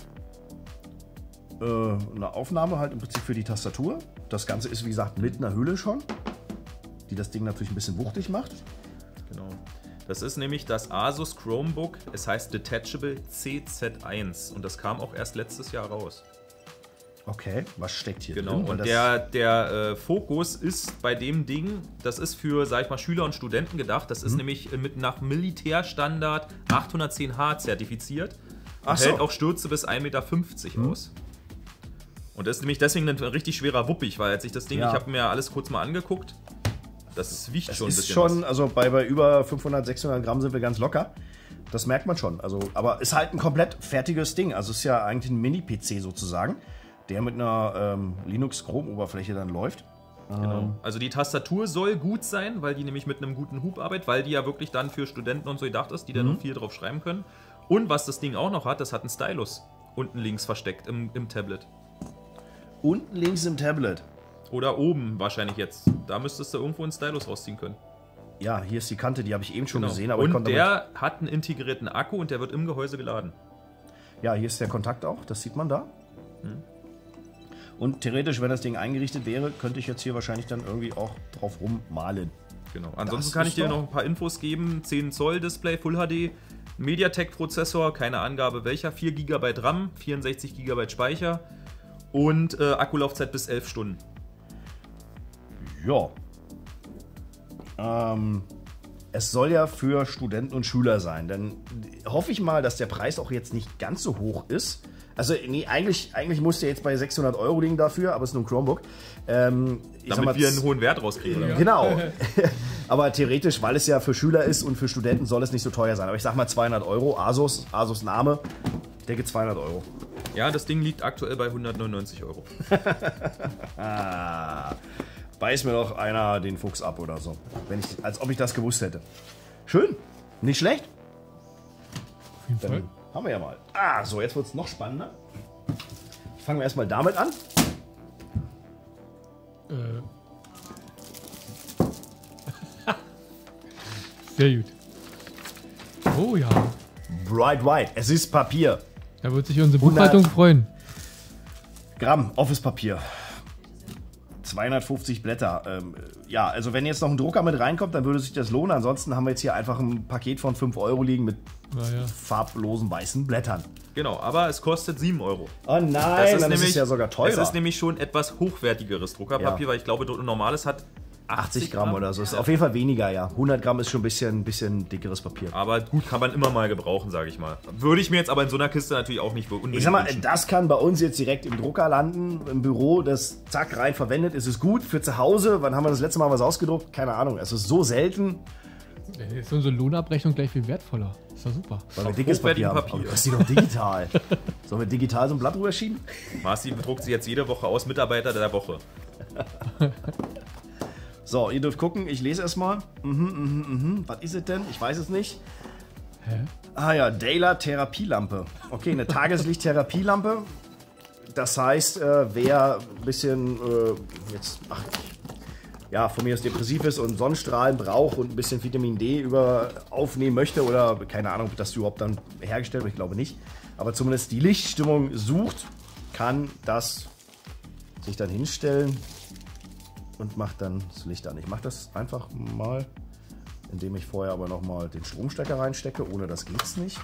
Äh, eine Aufnahme halt im Prinzip für die Tastatur. Das Ganze ist wie gesagt mit einer Hülle schon, die das Ding natürlich ein bisschen wuchtig macht. Genau. Das ist nämlich das Asus Chromebook. Es heißt Detachable C Z eins und das kam auch erst letztes Jahr raus. Okay, was steckt hier Genau. drin? Weil Und das- der, der äh, Fokus ist bei dem Ding, das ist für, sag ich mal, Schüler und Studenten gedacht. Das ist Mhm. nämlich äh, mit nach Militärstandard achthundertzehn H zertifiziert. Und Ach so. hält auch Stürze bis ein Meter fünfzig aus. Und das ist nämlich deswegen ein richtig schwerer Wuppig, weil als ich das Ding, Ja. ich habe mir alles kurz mal angeguckt, das wiegt Es schon ein ist bisschen schon, was. also bei, bei über fünfhundert, sechshundert Gramm sind wir ganz locker. Das merkt man schon. Also, aber ist halt ein komplett fertiges Ding. Also ist ja eigentlich ein Mini-P C sozusagen, der mit einer ähm, Linux-Chrome-Oberfläche dann läuft. Genau. Also die Tastatur soll gut sein, weil die nämlich mit einem guten Hub arbeitet, weil die ja wirklich dann für Studenten und so gedacht ist, die da Mhm. noch viel drauf schreiben können. Und was das Ding auch noch hat, das hat einen Stylus unten links versteckt im, im Tablet. Unten links im Tablet. Oder oben wahrscheinlich jetzt. Da müsstest du irgendwo einen Stylus rausziehen können. Ja, hier ist die Kante, die habe ich eben schon Genau. gesehen. Aber ich und konnte der hat einen integrierten Akku und der wird im Gehäuse geladen. damit, ja, hier ist der Kontakt auch, das sieht man da. Hm. Und theoretisch, wenn das Ding eingerichtet wäre, könnte ich jetzt hier wahrscheinlich dann irgendwie auch drauf rummalen. Genau. Ansonsten Das kann ich ist dir doch- noch ein paar Infos geben. zehn Zoll Display, Full H D, MediaTek-Prozessor, keine Angabe welcher, vier Gigabyte RAM, vierundsechzig Gigabyte Speicher und äh, Akkulaufzeit bis elf Stunden. Ja. Ähm, es soll ja für Studenten und Schüler sein. Dann hoffe ich mal, dass der Preis auch jetzt nicht ganz so hoch ist. Also, nee, eigentlich, eigentlich muss der jetzt bei sechshundert Euro liegen dafür, aber es ist nur ein Chromebook. Ähm, ich sag Damit mal, wir einen hohen Wert rauskriegen. Oder? Genau. Aber theoretisch, weil es ja für Schüler ist und für Studenten, soll es nicht so teuer sein. Aber ich sag mal zweihundert Euro. Asus, Asus Name, ich denke zweihundert Euro. Ja, das Ding liegt aktuell bei hundertneunundneunzig Euro. Ah, beiß mir doch einer den Fuchs ab oder so. Wenn ich, als ob ich das gewusst hätte. Schön. Nicht schlecht. Auf jeden Fall. Dann haben wir ja mal. Ah, so, jetzt wird es noch spannender. Fangen wir erstmal damit an. Äh. Sehr gut. Oh ja. Bright White. Es ist Papier. Da wird sich unsere hundert Buchhaltung freuen. Gramm Office-Papier. zweihundertfünfzig Blätter. Ähm, ja, also wenn jetzt noch ein Drucker mit reinkommt, dann würde sich das lohnen. Ansonsten haben wir jetzt hier einfach ein Paket von fünf Euro liegen mit Naja. farblosen weißen Blättern. Genau, aber es kostet sieben Euro. Oh nein, Das dann ist es ja sogar teurer. Es ist nämlich schon etwas hochwertigeres Druckerpapier, Ja. weil ich glaube, ein normales hat achtzig Gramm oder so. Ist auf jeden Fall weniger, ja. hundert Gramm ist schon ein bisschen, bisschen dickeres Papier. Aber gut, kann man immer mal gebrauchen, sage ich mal. Würde ich mir jetzt aber in so einer Kiste natürlich auch nicht unbedingt Ich sag mal, wünschen. das kann bei uns jetzt direkt im Drucker landen, im Büro, das zack rein verwendet, ist es gut. Für zu Hause, wann haben wir das letzte Mal was ausgedruckt? Keine Ahnung, es ist so selten, Dann ist unsere Lohnabrechnung gleich viel wertvoller. Ist doch super. weil wir Auf dickes Papier hochwertigem haben. Papier. Aber das ist doch digital. Sollen wir digital so ein Blatt rüberschieben? Marci druckt sie jetzt jede Woche aus, Mitarbeiter der Woche. So, ihr dürft gucken, ich lese erstmal. Mhm, mhm, mhm. Was ist es denn? Ich weiß es nicht. Hä? Ah ja, Daylight Therapielampe. Okay, eine Tageslicht-Therapielampe. Das heißt, äh, wer ein bisschen äh, jetzt, ach, ja, von mir aus depressiv ist und Sonnenstrahlen braucht und ein bisschen Vitamin D über aufnehmen möchte oder keine Ahnung, ob das überhaupt dann hergestellt wird, ich glaube nicht. Aber zumindest die Lichtstimmung sucht, kann das sich dann hinstellen und macht dann das Licht an. Ich mache das einfach mal, indem ich vorher aber nochmal den Stromstecker reinstecke, ohne das geht's nicht.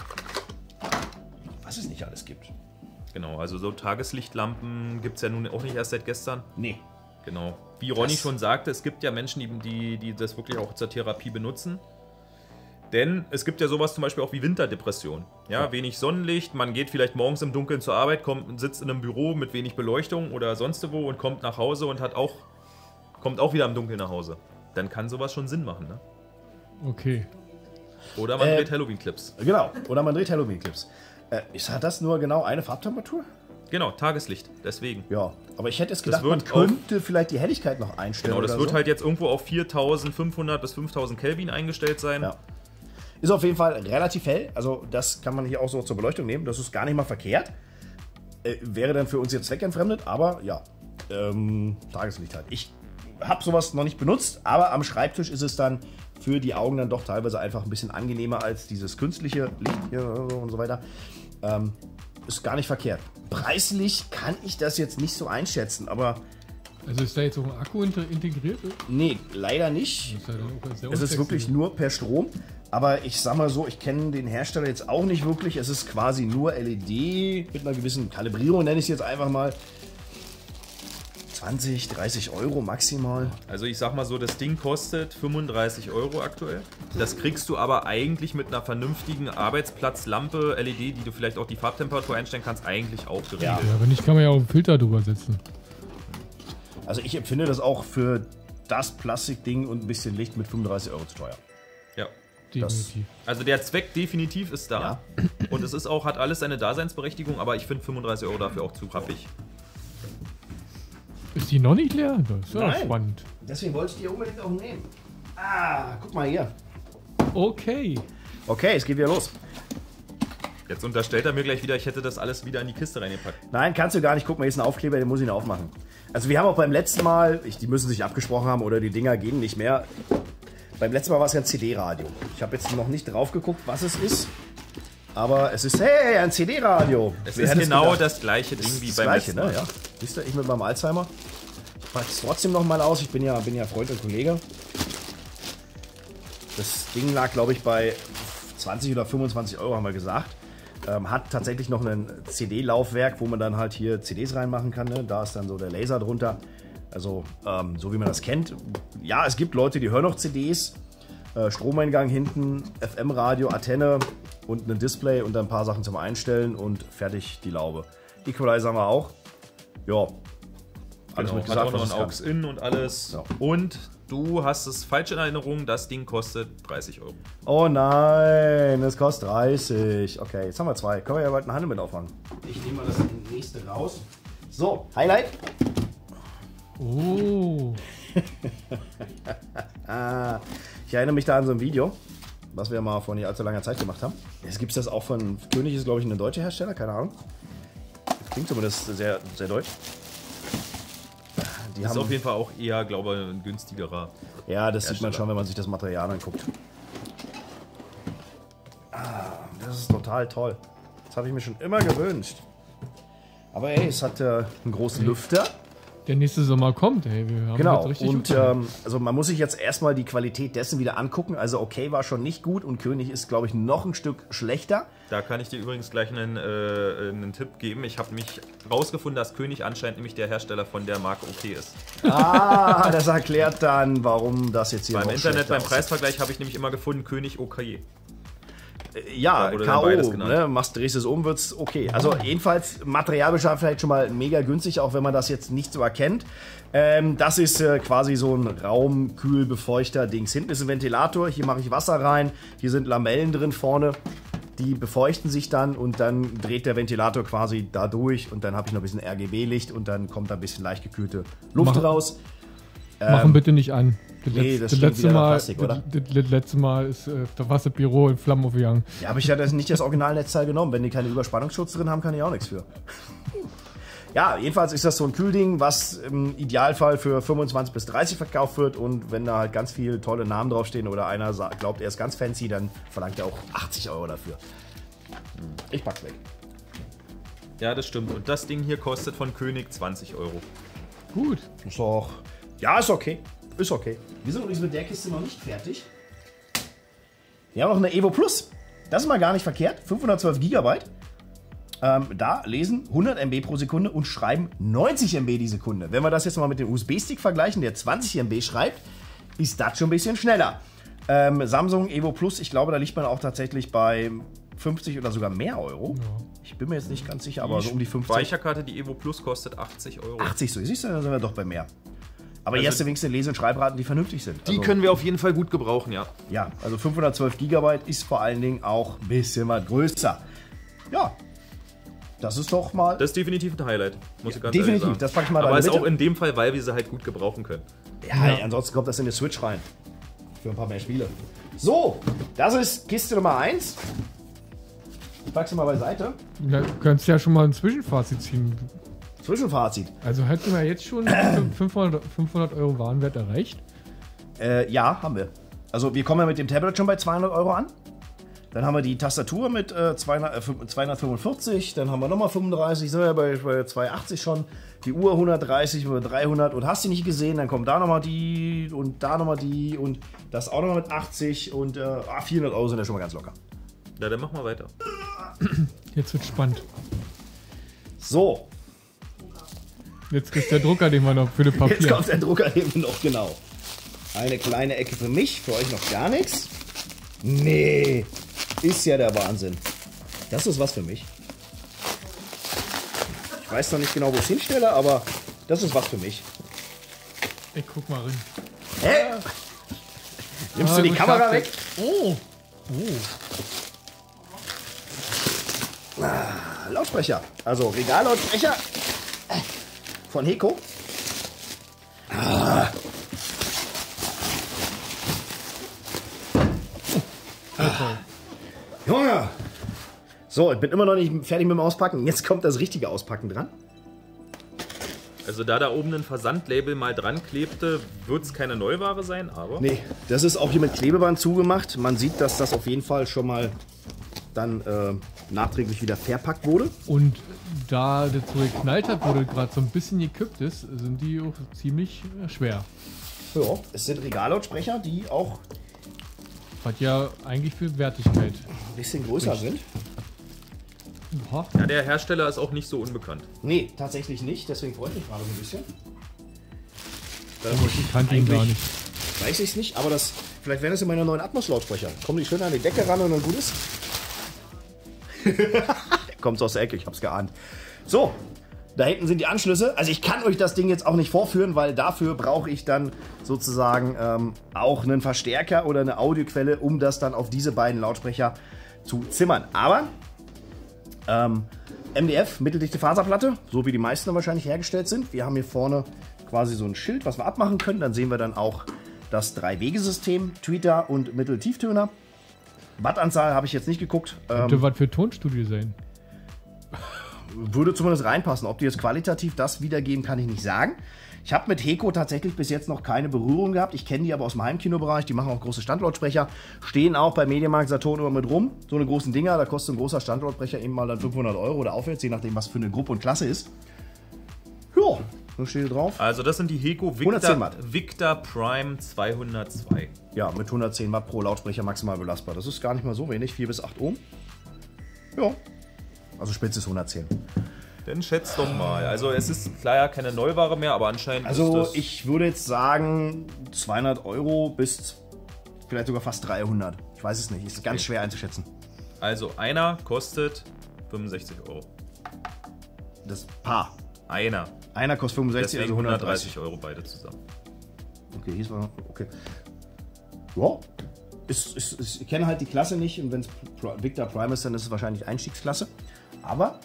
Was es nicht alles gibt. Genau, also so Tageslichtlampen gibt es ja nun auch nicht erst seit gestern. Nee. Genau. Wie Ronny Das- schon sagte, es gibt ja Menschen, die, die, die das wirklich auch zur Therapie benutzen. Denn es gibt ja sowas zum Beispiel auch wie Winterdepression. Ja, Ja. wenig Sonnenlicht, man geht vielleicht morgens im Dunkeln zur Arbeit, kommt, sitzt in einem Büro mit wenig Beleuchtung oder sonst wo und kommt nach Hause und hat auch, kommt auch wieder im Dunkeln nach Hause. Dann kann sowas schon Sinn machen, ne? Okay. Oder man Äh, dreht Halloween-Clips. Genau. Oder man dreht Halloween-Clips. Äh, ist- hat das nur genau eine Farbtemperatur? Genau, Tageslicht, deswegen. Ja. Aber ich hätte es gedacht, wird man könnte vielleicht die Helligkeit noch einstellen. Genau, das oder wird so. halt jetzt irgendwo auf viertausendfünfhundert bis fünftausend Kelvin eingestellt sein. Ja. Ist auf jeden Fall relativ hell. Also das kann man hier auch so zur Beleuchtung nehmen. Das ist gar nicht mal verkehrt. Äh, wäre dann für uns jetzt zweckentfremdet, aber ja. Ähm, Tageslicht halt. Ich habe sowas noch nicht benutzt, aber am Schreibtisch ist es dann für die Augen dann doch teilweise einfach ein bisschen angenehmer als dieses künstliche Licht hier und so weiter. Ähm, ist gar nicht verkehrt. Preislich kann ich das jetzt nicht so einschätzen, aber Also ist da jetzt auch ein Akku inter- integriert? Das nee, leider nicht. ist ja dann auch sehr Es ist unsexy. wirklich nur per Strom. Aber ich sag mal so, ich kenne den Hersteller jetzt auch nicht wirklich. Es ist quasi nur L E D mit einer gewissen Kalibrierung, nenne ich es jetzt einfach mal. zwanzig, dreißig Euro maximal. Also ich sag mal so, das Ding kostet fünfunddreißig Euro aktuell. Das kriegst du aber eigentlich mit einer vernünftigen Arbeitsplatzlampe, L E D, die du vielleicht auch die Farbtemperatur einstellen kannst, eigentlich auch geregelt. Ja. Ja, wenn nicht, kann man ja auch einen Filter drüber setzen. Also ich empfinde das auch für das Plastikding und ein bisschen Licht mit fünfunddreißig Euro zu teuer. Ja. Definitiv. Also der Zweck definitiv ist da. Ja. Und es ist auch, hat alles seine Daseinsberechtigung, aber ich finde fünfunddreißig Euro dafür auch zu raffig. Ist die noch nicht leer? Das ist ja Nein. spannend. Deswegen wollte ich die unbedingt auch nehmen. Ah, guck mal hier. Okay. Okay, es geht wieder los. Jetzt unterstellt er mir gleich wieder, ich hätte das alles wieder in die Kiste reingepackt. Nein, kannst du gar nicht. Guck mal, hier ist ein Aufkleber, den muss ich noch aufmachen. Also wir haben auch beim letzten Mal, ich, die müssen sich abgesprochen haben oder die Dinger gehen nicht mehr. beim letzten Mal war es ja ein C D-Radio. Ich habe jetzt noch nicht drauf geguckt, was es ist. Aber es ist, hey, ein C D-Radio. Es Wer ist hätte es genau gedacht? das gleiche Ding wie Das beim gleiche, letzten Mal. ne? Ja. Siehst du, ich mit meinem Alzheimer. Ich packe es trotzdem noch mal aus. Ich bin ja, bin ja Freund und Kollege. Das Ding lag, glaube ich, bei zwanzig oder fünfundzwanzig Euro, haben wir gesagt. Ähm, hat tatsächlich noch ein C D-Laufwerk, wo man dann halt hier C Ds reinmachen kann. Ne? Da ist dann so der Laser drunter. Also, ähm, so wie man das kennt. Ja, es gibt Leute, die hören noch C Ds. Äh, Stromeingang hinten, F M-Radio, Antenne und ein Display und dann ein paar Sachen zum Einstellen und fertig die Laube. Equalizer haben wir auch. Ja, alles Genau, mit hat gesagt, auch noch was ein es Aux-In und alles. Ja. Und du hast es falsch in Erinnerung, das Ding kostet dreißig Euro. kann. Oh nein, es kostet dreißig. Okay, jetzt haben wir zwei. Können wir ja bald eine Hand mit auffangen. Ich nehme mal das nächste raus. So, Highlight. Oh. Ah, ich erinnere mich da an so ein Video, was wir mal vor nicht allzu langer Zeit gemacht haben. Jetzt gibt es das auch von König, ist glaube ich ein deutscher Hersteller, keine Ahnung. Das klingt zumindest sehr, sehr deutsch. Die Das ist haben, auf jeden Fall auch eher, glaube ich, ein günstigerer. ja, das sieht man Hersteller. schon, wenn man sich das Material anguckt. Ah, das ist total toll. Das habe ich mir schon immer gewünscht. Aber ey, es hat äh, einen großen Lüfter. Der nächste Sommer kommt, ey. Wir haben Genau, jetzt richtig und Hunger. ähm, also man muss sich jetzt erstmal die Qualität dessen wieder angucken. Also okay war schon nicht gut und König ist, glaube ich, noch ein Stück schlechter. Da kann ich dir übrigens gleich einen, äh, einen Tipp geben. Ich habe mich rausgefunden, dass König anscheinend nämlich der Hersteller von der Marke OK ist. Ah, das erklärt dann, warum das jetzt hier Beim noch Internet, schlechter beim aussieht. Preisvergleich habe ich nämlich immer gefunden, König OK. Ja, Da wurde dann K O, beides genannt. ne? Machst, drehst es um, wird's okay. Also jedenfalls, Materialbeschaffung vielleicht schon mal mega günstig, auch wenn man das jetzt nicht so erkennt. Ähm, das ist äh, quasi so ein Raumkühlbefeuchter-Dings. Hinten ist ein Ventilator, hier mache ich Wasser rein, hier sind Lamellen drin vorne. Die befeuchten sich dann und dann dreht der Ventilator quasi da durch und dann habe ich noch ein bisschen R G B-Licht und dann kommt da ein bisschen leicht gekühlte Luft Mach- raus. Machen bitte nicht an. Das, nee, letz- das das stinkt letzte wieder nach Mal, Plastik, oder? Das, das, das letzte Mal ist äh, da war das Büro in Flammen aufgegangen. Ja, aber ich hatte nicht das Originalnetzteil genommen. Wenn die keine Überspannungsschutz drin haben, kann ich auch nichts für. Ja, jedenfalls ist das so ein Kühlding, was im Idealfall für fünfundzwanzig bis dreißig verkauft wird. Und wenn da halt ganz viele tolle Namen draufstehen oder einer sagt, glaubt, er ist ganz fancy, dann verlangt er auch achtzig Euro dafür. Ich pack's weg. Ja, das stimmt. Und das Ding hier kostet von König zwanzig Euro. Gut. Ist doch. Ja, ist okay. Ist okay. Wir sind übrigens mit der Kiste noch nicht fertig. Wir haben noch eine Evo Plus. Das ist mal gar nicht verkehrt. fünfhundertzwölf Gigabyte. Ähm, da lesen hundert Megabyte pro Sekunde und schreiben neunzig Megabyte die Sekunde. Wenn wir das jetzt mal mit dem U S B-Stick vergleichen, der zwanzig Megabyte schreibt, ist das schon ein bisschen schneller. Ähm, Samsung Evo Plus, ich glaube, da liegt man auch tatsächlich bei fünfzig oder sogar mehr Euro. Ja. Ich bin mir jetzt nicht ganz sicher, aber so um die fünfzig. Speicherkarte, die Evo Plus, kostet achtzig Euro. achtzig, so siehst du, dann sind wir doch bei mehr. Aber Also- hier hast du wenigstens Lese- und Schreibraten, die vernünftig sind. Die Also- können wir auf jeden Fall gut gebrauchen, ja. Ja, also fünfhundertzwölf Gigabyte ist vor allen Dingen auch ein bisschen was größer. Ja, das ist doch mal... Das ist definitiv ein Highlight, muss ich ganz definitiv, ehrlich sagen. das pack ich mal da Aber in ist die Mitte. auch in dem Fall, weil wir sie halt gut gebrauchen können. ja, Ja. ansonsten kommt das in die Switch rein. Für ein paar mehr Spiele. So, das ist Kiste Nummer eins. Ich pack sie mal beiseite. Ja, du kannst ja schon mal ein Zwischenfazit ziehen. Zwischenfazit. Also hätten wir jetzt schon fünfhundert, fünfhundert Euro Warenwert erreicht. Äh, ja, haben wir. Also wir kommen ja mit dem Tablet schon bei zweihundert Euro an. Dann haben wir die Tastatur mit äh, zweihundert, äh, zweihundertfünfundvierzig, dann haben wir nochmal fünfunddreißig, sind wir bei, bei zweihundertachtzig schon. Die Uhr hundertdreißig, über dreihundert und hast du nicht gesehen, dann kommt da nochmal die und da nochmal die und das auch nochmal mit achtzig und äh, ah, vierhundert Euro sind ja schon mal ganz locker. Ja, dann machen wir weiter. Jetzt wird spannend. So, Jetzt ist der Drucker, den wir noch für das jetzt Papier. kommt der Drucker eben noch genau. Eine kleine Ecke für mich, für euch noch gar nichts. Nee, ist ja der Wahnsinn. Das ist was für mich. Ich weiß noch nicht genau, wo ich es hinstelle, aber das ist was für mich. Ich guck mal rein. Hä? Nimmst Ah, du die gut, Kamera schafft weg? Oh. Ah, Lautsprecher. Also Regallautsprecher von Heko. Ah. Junge! So, ich bin immer noch nicht fertig mit dem Auspacken. Jetzt kommt das richtige Auspacken dran. Also da da oben ein Versandlabel mal dran klebte, wird es keine Neuware sein, aber... Nee, das ist auch hier mit Klebeband zugemacht. Man sieht, dass das auf jeden Fall schon mal dann äh, nachträglich wieder verpackt wurde. Und da das so geknallt hat, wo das gerade so ein bisschen gekippt ist, sind die auch ziemlich äh, schwer. Ja, es sind Regallautsprecher, die auch Was ja eigentlich für Wertigkeit. ein bisschen größer sind. Oha. Ja, der Hersteller ist auch nicht so unbekannt. Nee, tatsächlich nicht. Deswegen freue ich mich gerade so ein bisschen. Ich kannte ihn gar nicht. Weiß ich es nicht, aber das, vielleicht werden es in meine neuen Atmos-Lautsprecher. Kommen die schön an die Decke ran und dann gut ist. Kommt's aus der Ecke, ich hab's geahnt. So, da hinten sind die Anschlüsse. Also ich kann euch das Ding jetzt auch nicht vorführen, weil dafür brauche ich dann sozusagen ähm, auch einen Verstärker oder eine Audioquelle, um das dann auf diese beiden Lautsprecher zu zimmern. Aber ähm, M D F, mitteldichte Faserplatte, so wie die meisten wahrscheinlich hergestellt sind. Wir haben hier vorne quasi so ein Schild, was wir abmachen können. Dann sehen wir dann auch das Drei-Wege-System, Tweeter und Mitteltieftöner. Wattanzahl habe ich jetzt nicht geguckt. Könnte Ähm, was für Tonstudio sein. würde zumindest reinpassen. Ob die jetzt qualitativ das wiedergeben, kann ich nicht sagen. Ich habe mit Heco tatsächlich bis jetzt noch keine Berührung gehabt. Ich kenne die aber aus dem Heimkinobereich. Die machen auch große Standlautsprecher. Stehen auch bei Mediamarkt Saturn immer mit rum. So eine großen Dinger, da kostet ein großer Standlautsprecher eben mal dann fünfhundert Euro oder aufwärts, je nachdem, was für eine Gruppe und Klasse ist. Ja, so steht hier drauf. Also das sind die Heco hundertzehn Victa, Watt. Victa Prime zweihundertzwei. Ja, mit hundertzehn Watt pro Lautsprecher maximal belastbar. Das ist gar nicht mal so wenig, vier bis acht Ohm. Ja, also Spitze ist hundertzehn. Dann schätzt doch mal. Also es ist klar ja keine Neuware mehr, aber anscheinend Also ist das... ich würde jetzt sagen zweihundert Euro bis vielleicht sogar fast dreihundert. Ich weiß es nicht, ist ganz schwer einzuschätzen. Also einer kostet fünfundsechzig Euro. Das Paar. Einer. Einer kostet fünfundsechzig, Deswegen also hundertdreißig. hundertdreißig Euro beide zusammen. Okay, hier ist mal, okay. Ja, ist, ist, ist, ich kenne halt die Klasse nicht und wenn es Victa Prime ist, dann ist es wahrscheinlich Einstiegsklasse. Aber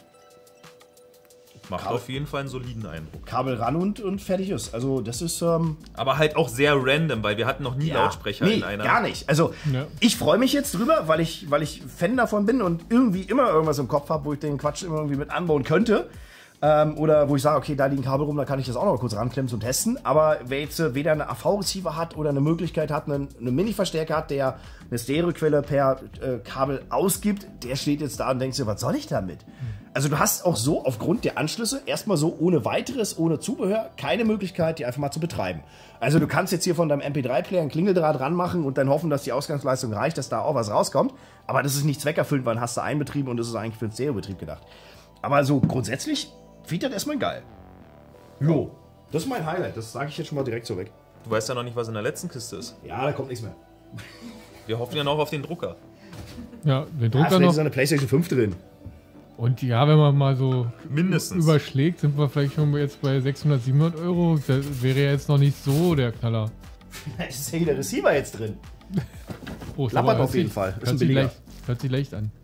Macht Kabel- auf jeden Fall einen soliden Eindruck. Kabel ran und, und fertig ist. Also das ist... Ähm, Aber halt auch sehr random, weil wir hatten noch nie Lautsprecher nee, in einer... gar nicht. Also Ja. ich freue mich jetzt drüber, weil ich, weil ich Fan davon bin und irgendwie immer irgendwas im Kopf habe, wo ich den Quatsch immer irgendwie mit anbauen könnte. Ähm, oder wo ich sage, okay, da liegen Kabel rum, da kann ich das auch noch mal kurz ranklemmen und testen. Aber wer jetzt äh, weder einen A V-Receiver hat oder eine Möglichkeit hat, einen, einen Mini-Verstärker hat, der eine Stereoquelle per äh, Kabel ausgibt, der steht jetzt da und denkt sich, was soll ich damit? Also du hast auch so aufgrund der Anschlüsse erstmal so ohne weiteres, ohne Zubehör, keine Möglichkeit, die einfach mal zu betreiben. Also du kannst jetzt hier von deinem M P drei Player einen Klingeldraht ranmachen und dann hoffen, dass die Ausgangsleistung reicht, dass da auch was rauskommt. Aber das ist nicht zweckerfüllend, weil dann hast du einen Betrieb und das ist eigentlich für den Stereobetrieb gedacht. Aber so grundsätzlich finde ich das erstmal geil. Jo, das ist mein Highlight, das sage ich jetzt schon mal direkt so weg. Du weißt ja noch nicht, was in der letzten Kiste ist. Ja, da kommt nichts mehr. Wir hoffen ja noch auf den Drucker. Ja, den Da Drucker ist vielleicht noch. so eine PlayStation fünf drin. Und ja, wenn man mal so Mindestens. überschlägt, sind wir vielleicht schon jetzt bei sechshundert, siebenhundert Euro. Das wäre ja jetzt noch nicht so der Knaller. Da ist ja der Receiver jetzt drin. Oh, Klappert aber auf hört jeden sich- Fall. Ist ein Hört sich, billiger. leicht, hört sich leicht an.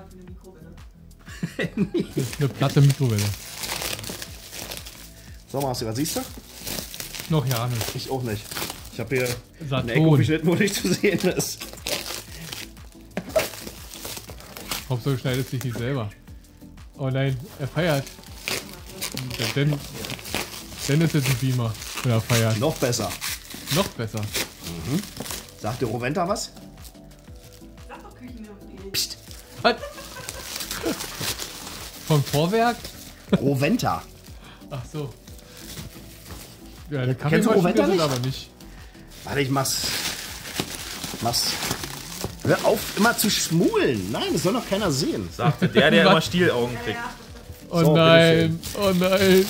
Das ist eine platte Mikrowelle. So, Marci, was siehst du? Noch ja nicht. Ich auch nicht. Ich habe hier einen Saturn. Echo geschnitten, wo nicht zu sehen ist. Hauptsache schneidet sich nicht selber. Oh nein, er feiert. Denn, denn ist jetzt ein Beamer, wenn er feiert. Noch besser. Noch besser. Sagt der Roventa was? Sag doch Küchenindustrie. Psst. Was? Vom Vorwerk? Roventa. Ach so. Ja, der Kennst du Kaffeemaschine Roventa sind nicht? aber nicht. Warte, ich mach's. Mach's. Hör auf, immer zu schmulen. Nein, das soll doch keiner sehen. Sagte der, der Was? immer Stielaugen kriegt. Oh So, nein, oh nein.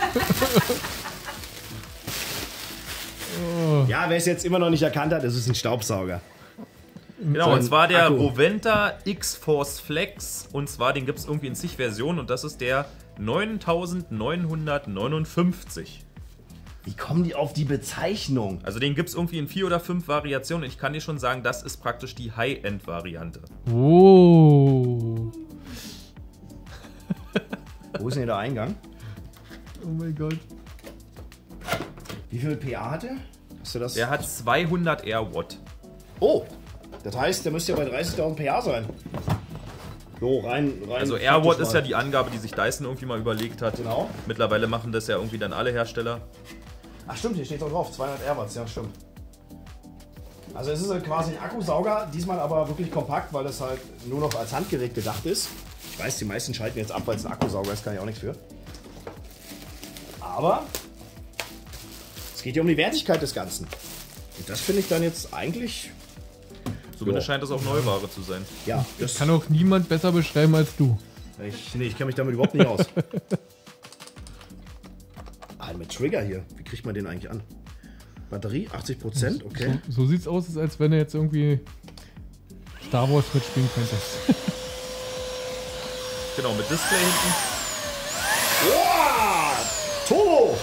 Ja, wer es jetzt immer noch nicht erkannt hat, das ist ein Staubsauger. Genau, und zwar der Akku. Roventa X-Force Flex. Und zwar, den gibt es irgendwie in zig Versionen. Und das ist der neuntausendneunhundertneunundfünfzig. Wie kommen die auf die Bezeichnung? Also den gibt es irgendwie in vier oder fünf Variationen. Und ich kann dir schon sagen, das ist praktisch die High-End-Variante. Oh. Wo ist denn hier der Eingang? Oh mein Gott. Wie viel P A hat er? Hast du das? Der hat zweihundert R Watt. Oh, das heißt, der müsste ja bei dreißigtausend P A sein. So, rein, rein. Also AirWatt ist ja die Angabe, die sich Dyson irgendwie mal überlegt hat. Genau. Mittlerweile machen das ja irgendwie dann alle Hersteller. Ach stimmt, hier steht auch drauf, zweihundert Airwatts, ja stimmt. Also es ist halt quasi ein Akkusauger, diesmal aber wirklich kompakt, weil das halt nur noch als Handgerät gedacht ist. Ich weiß, die meisten schalten jetzt ab, weil es ein Akkusauger ist, kann ich auch nichts für. Aber es geht ja um die Wertigkeit des Ganzen. Und das finde ich dann jetzt eigentlich... Zumindest Ja. scheint das auch Neuware zu sein. Ja, das Kann auch niemand besser beschreiben als du. Ich, nee, ich kenne mich damit überhaupt nicht aus. Ah, mit Trigger hier. Wie kriegt man den eigentlich an? Batterie, achtzig Prozent, okay. So, so sieht's aus, als wenn du jetzt irgendwie Star Wars mitspielen könntest. Genau, mit Display hinten. Boah! Turbo!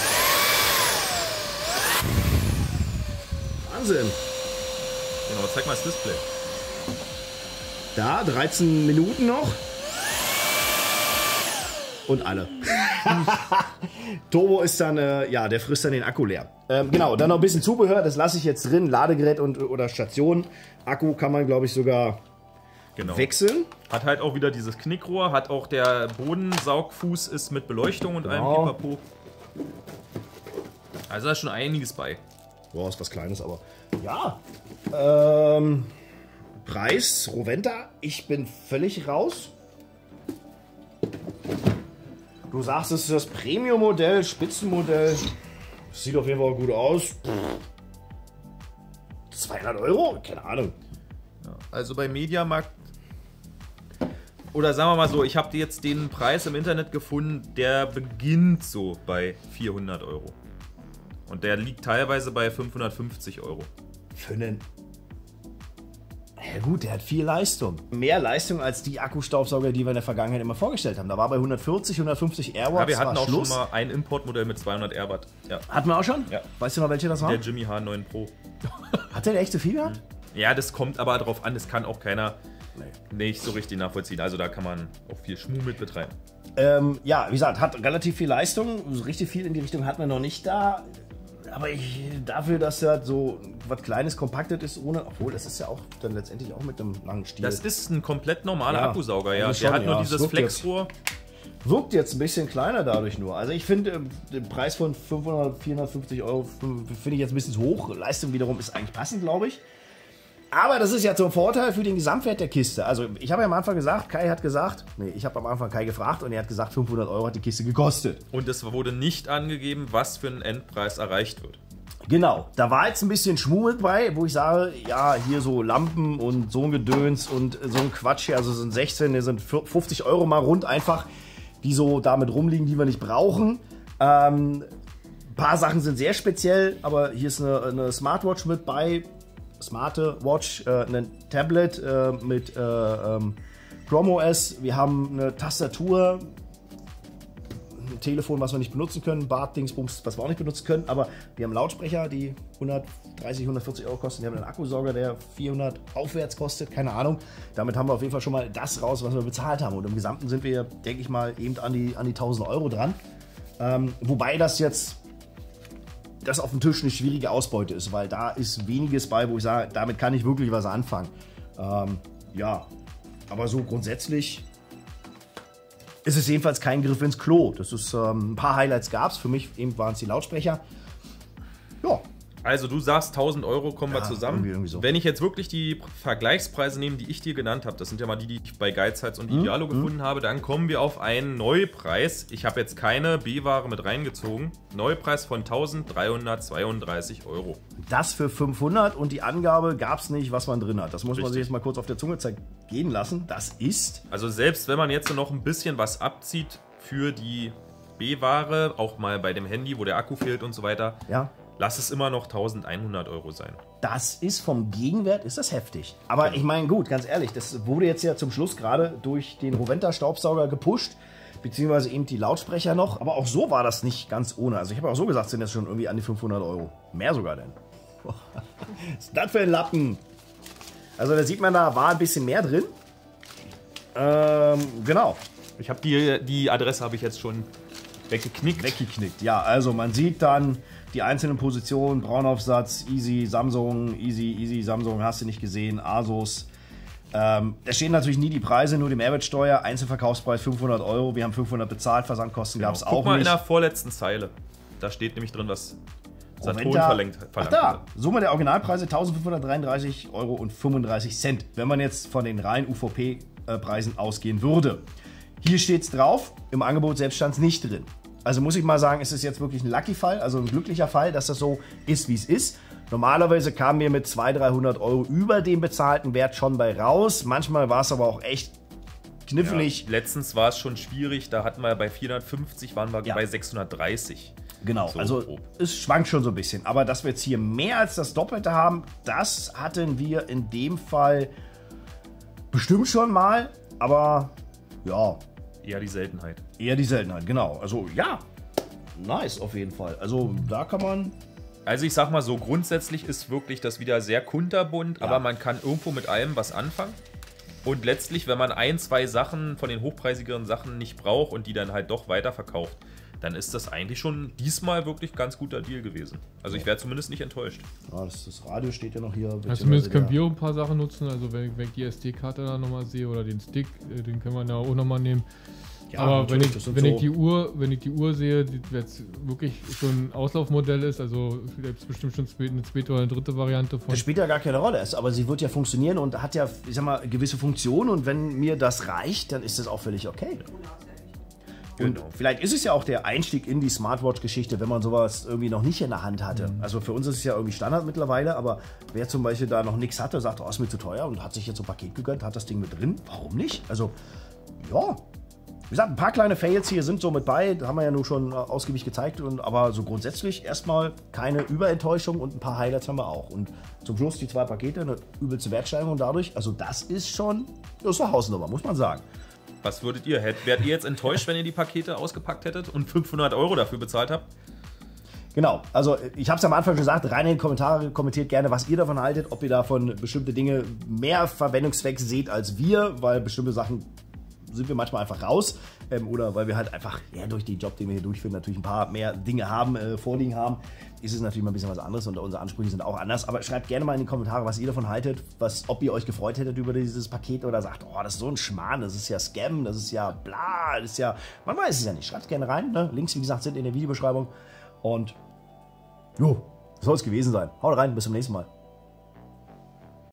Wahnsinn! Genau, zeig mal das Display. Da, dreizehn Minuten noch. Und alle. Turbo ist dann, äh, ja, der frisst dann den Akku leer. Ähm, genau, dann noch ein bisschen Zubehör, das lasse ich jetzt drin. Ladegerät und, oder Station. Akku kann man, glaube ich, sogar Genau. wechseln. Hat halt auch wieder dieses Knickrohr, hat auch der Bodensaugfuß ist mit Beleuchtung und allem Genau. Pipapo. Also da ist schon einiges bei. Boah, ist was Kleines, aber. Ja. Ähm, Preis, Roventa, ich bin völlig raus. Du sagst, es ist das Premium-Modell, Spitzenmodell. Sieht auf jeden Fall gut aus. zweihundert Euro? Keine Ahnung. Also bei Mediamarkt, oder sagen wir mal so, ich habe jetzt den Preis im Internet gefunden, der beginnt so bei vierhundert Euro. Und der liegt teilweise bei fünfhundertfünfzig Euro. Für einen. Ja gut, der hat viel Leistung. Mehr Leistung als die Akkustaubsauger, die wir in der Vergangenheit immer vorgestellt haben. Da war bei hundertvierzig, hundertfünfzig Airwatts. Ja, wir hatten war auch Schluss. schon mal ein Importmodell mit zweihundert Airwatt. Ja. Hatten wir auch schon? Ja. Weißt du noch, welche das war? Der Jimmy H neun Pro. Hat der echt so viel gehabt? Ja, das kommt aber drauf an, das kann auch keiner Nee. nicht so richtig nachvollziehen. Also da kann man auch viel Schmuh mit betreiben. Ähm, ja, wie gesagt, hat relativ viel Leistung. So richtig viel in die Richtung hatten wir noch nicht da. Aber ich, dafür, dass er so was Kleines, Kompaktes ist, ohne. Obwohl, das ist ja auch dann letztendlich auch mit einem langen Stiel. Das ist ein komplett normaler Ja, Akkusauger, ja. also Der schon, hat nur ja. dieses Es wirkt Flexrohr. Wirkt jetzt ein bisschen kleiner dadurch nur. Also ich finde, ähm, den Preis von fünfhundert, vierhundertfünfzig Euro finde ich jetzt ein bisschen zu hoch. Leistung wiederum ist eigentlich passend, glaube ich. Aber das ist ja zum Vorteil für den Gesamtwert der Kiste. Also ich habe ja am Anfang gesagt, Kai hat gesagt, nee, ich habe am Anfang Kai gefragt und er hat gesagt, fünfhundert Euro hat die Kiste gekostet. Und es wurde nicht angegeben, was für ein Endpreis erreicht wird. Genau, da war jetzt ein bisschen Schmuh mit bei, wo ich sage, ja, hier so Lampen und so ein Gedöns und so ein Quatsch hier, also sind sechzehn, das sind fünfzig Euro mal rund einfach, die so damit rumliegen, die wir nicht brauchen. Ähm, ein paar Sachen sind sehr speziell, aber hier ist eine, eine Smartwatch mit bei, smarte Watch, äh, ein Tablet äh, mit äh, ähm, Chrome O S, wir haben eine Tastatur, ein Telefon, was wir nicht benutzen können, Bart-Dingsbums, was wir auch nicht benutzen können, aber wir haben Lautsprecher, die hundertdreißig, hundertvierzig Euro kosten, wir haben einen Akkusauger, der vierhundert aufwärts kostet, keine Ahnung. Damit haben wir auf jeden Fall schon mal das raus, was wir bezahlt haben und im Gesamten sind wir, denke ich mal, eben an die, an die tausend Euro dran. Ähm, wobei das jetzt das auf dem Tisch eine schwierige Ausbeute ist, weil da ist weniges bei, wo ich sage, damit kann ich wirklich was anfangen. Ähm, ja, aber so grundsätzlich ist es jedenfalls kein Griff ins Klo. Das ist, ähm, ein paar Highlights gab es. Für mich eben waren es die Lautsprecher. Ja, Also du sagst tausend Euro, kommen Ja, wir zusammen. irgendwie- irgendwie so. Wenn ich jetzt wirklich die Vergleichspreise nehme, die ich dir genannt habe, das sind ja mal die, die ich bei Geizhals und Mhm. Idealo gefunden habe, dann kommen wir auf einen Neupreis. Ich habe jetzt keine B-Ware mit reingezogen. Neupreis von eintausenddreihundertzweiunddreißig Euro. das für fünfhundert und die Angabe gab es nicht, was man drin hat. Das muss man Richtig. sich jetzt mal kurz auf der Zunge gehen lassen. Das ist Also selbst wenn man jetzt noch ein bisschen was abzieht für die B-Ware, auch mal bei dem Handy, wo der Akku fehlt und so weiter, ja, lass es immer noch eintausendeinhundert Euro sein. das ist vom Gegenwert, ist das heftig. Aber ich meine, gut, ganz ehrlich, das wurde jetzt ja zum Schluss gerade durch den Roventa-Staubsauger gepusht, beziehungsweise eben die Lautsprecher noch. Aber auch so war das nicht ganz ohne. Also ich habe auch so gesagt, sind jetzt schon irgendwie an die fünfhundert Euro. Mehr sogar denn. Was ist das für ein Lappen? Also da sieht man, da war ein bisschen mehr drin. Ähm, genau. Ich habe die, die Adresse habe ich jetzt schon weggeknickt. Weggeknickt. Ja, also man sieht dann die einzelnen Positionen, Braunaufsatz, Easy, Samsung, Easy, Easy, Samsung, hast du nicht gesehen, Asus, Ähm, da stehen natürlich nie die Preise, nur die Mehrwertsteuer, Einzelverkaufspreis fünfhundert Euro, wir haben fünfhundert bezahlt, Versandkosten Genau. gab es Guck auch mal nicht. in der vorletzten Zeile. Da steht nämlich drin, was Saturn da, verlangt, ach verlangt da, hatte. Summe der Originalpreise eintausendfünfhundertdreiunddreißig Euro und fünfunddreißig Cent, wenn man jetzt von den reinen U V P-Preisen ausgehen würde. Hier steht es drauf, im Angebot selbst stand es nicht drin. Also muss ich mal sagen, es ist jetzt wirklich ein Lucky-Fall, also ein glücklicher Fall, dass das so ist, wie es ist. Normalerweise kamen wir mit zweihundert, dreihundert Euro über dem bezahlten Wert schon bei raus. Manchmal war es aber auch echt knifflig. Ja, letztens war es schon schwierig, da hatten wir bei vierhundertfünfzig, waren wir Ja. bei sechshundertdreißig. Genau, So also grob. es schwankt schon so ein bisschen. Aber dass wir jetzt hier mehr als das Doppelte haben, das hatten wir in dem Fall bestimmt schon mal. Aber ja, Eher die Seltenheit. eher die Seltenheit, genau. Also ja, nice auf jeden Fall. Also da kann man... Also ich sag mal so, grundsätzlich ist wirklich das wieder sehr kunterbunt, Ja. aber man kann irgendwo mit allem was anfangen. Und letztlich, wenn man ein, zwei Sachen von den hochpreisigeren Sachen nicht braucht und die dann halt doch weiterverkauft, dann ist das eigentlich schon diesmal wirklich ganz guter Deal gewesen. Also ich wäre zumindest nicht enttäuscht. Ja, das, das Radio steht ja noch hier. Also beziehungsweise zumindest können der- wir auch ein paar Sachen nutzen, also wenn, wenn ich die S D-Karte da nochmal sehe oder den Stick, äh, den können wir da auch nochmal nehmen. Ja, Aber wenn natürlich, ich, das sind wenn, ich so- die Uhr, wenn ich die Uhr sehe, die jetzt wirklich so ein Auslaufmodell ist, also gibt es bestimmt schon eine zweite oder eine dritte Variante von. Das spielt ja gar keine Rolle, aber sie wird ja funktionieren und hat ja, ich sag mal, gewisse Funktionen und wenn mir das reicht, dann ist das auch völlig okay. Und Genau. vielleicht ist es ja auch der Einstieg in die Smartwatch-Geschichte, wenn man sowas irgendwie noch nicht in der Hand hatte. Mhm. Also für uns ist es ja irgendwie Standard mittlerweile, aber wer zum Beispiel da noch nichts hatte, sagt, oh, ist mir zu teuer und hat sich jetzt so ein Paket gegönnt, hat das Ding mit drin, warum nicht? Also, ja. Wie gesagt, ein paar kleine Fails hier sind so mit bei, da haben wir ja nur schon äh, ausgiebig gezeigt, und, aber so grundsätzlich erstmal keine Überenttäuschung und ein paar Highlights haben wir auch. Und zum Schluss die zwei Pakete, eine übelste Wertsteigerung dadurch, also das ist schon, das ist eine Hausnummer, muss man sagen. Was würdet ihr? Hätt- Wärt ihr jetzt enttäuscht, wenn ihr die Pakete ausgepackt hättet und fünfhundert Euro dafür bezahlt habt? Genau, also ich habe es am Anfang schon gesagt, rein in die Kommentare, kommentiert gerne, was ihr davon haltet, ob ihr davon bestimmte Dinge mehr Verwendungszweck seht als wir, weil bestimmte Sachen sind wir manchmal einfach raus ähm, oder weil wir halt einfach ja, durch den Job, den wir hier durchführen, natürlich ein paar mehr Dinge haben, äh, vorliegen haben, ist es natürlich mal ein bisschen was anderes und unsere Ansprüche sind auch anders, aber schreibt gerne mal in die Kommentare, was ihr davon haltet, was, ob ihr euch gefreut hättet über dieses Paket oder sagt, oh, das ist so ein Schmarrn, das ist ja Scam, das ist ja bla, das ist ja, man weiß es ja nicht, schreibt gerne rein, ne? Links, wie gesagt, sind in der Videobeschreibung und jo, das soll es gewesen sein. Haut rein, bis zum nächsten Mal.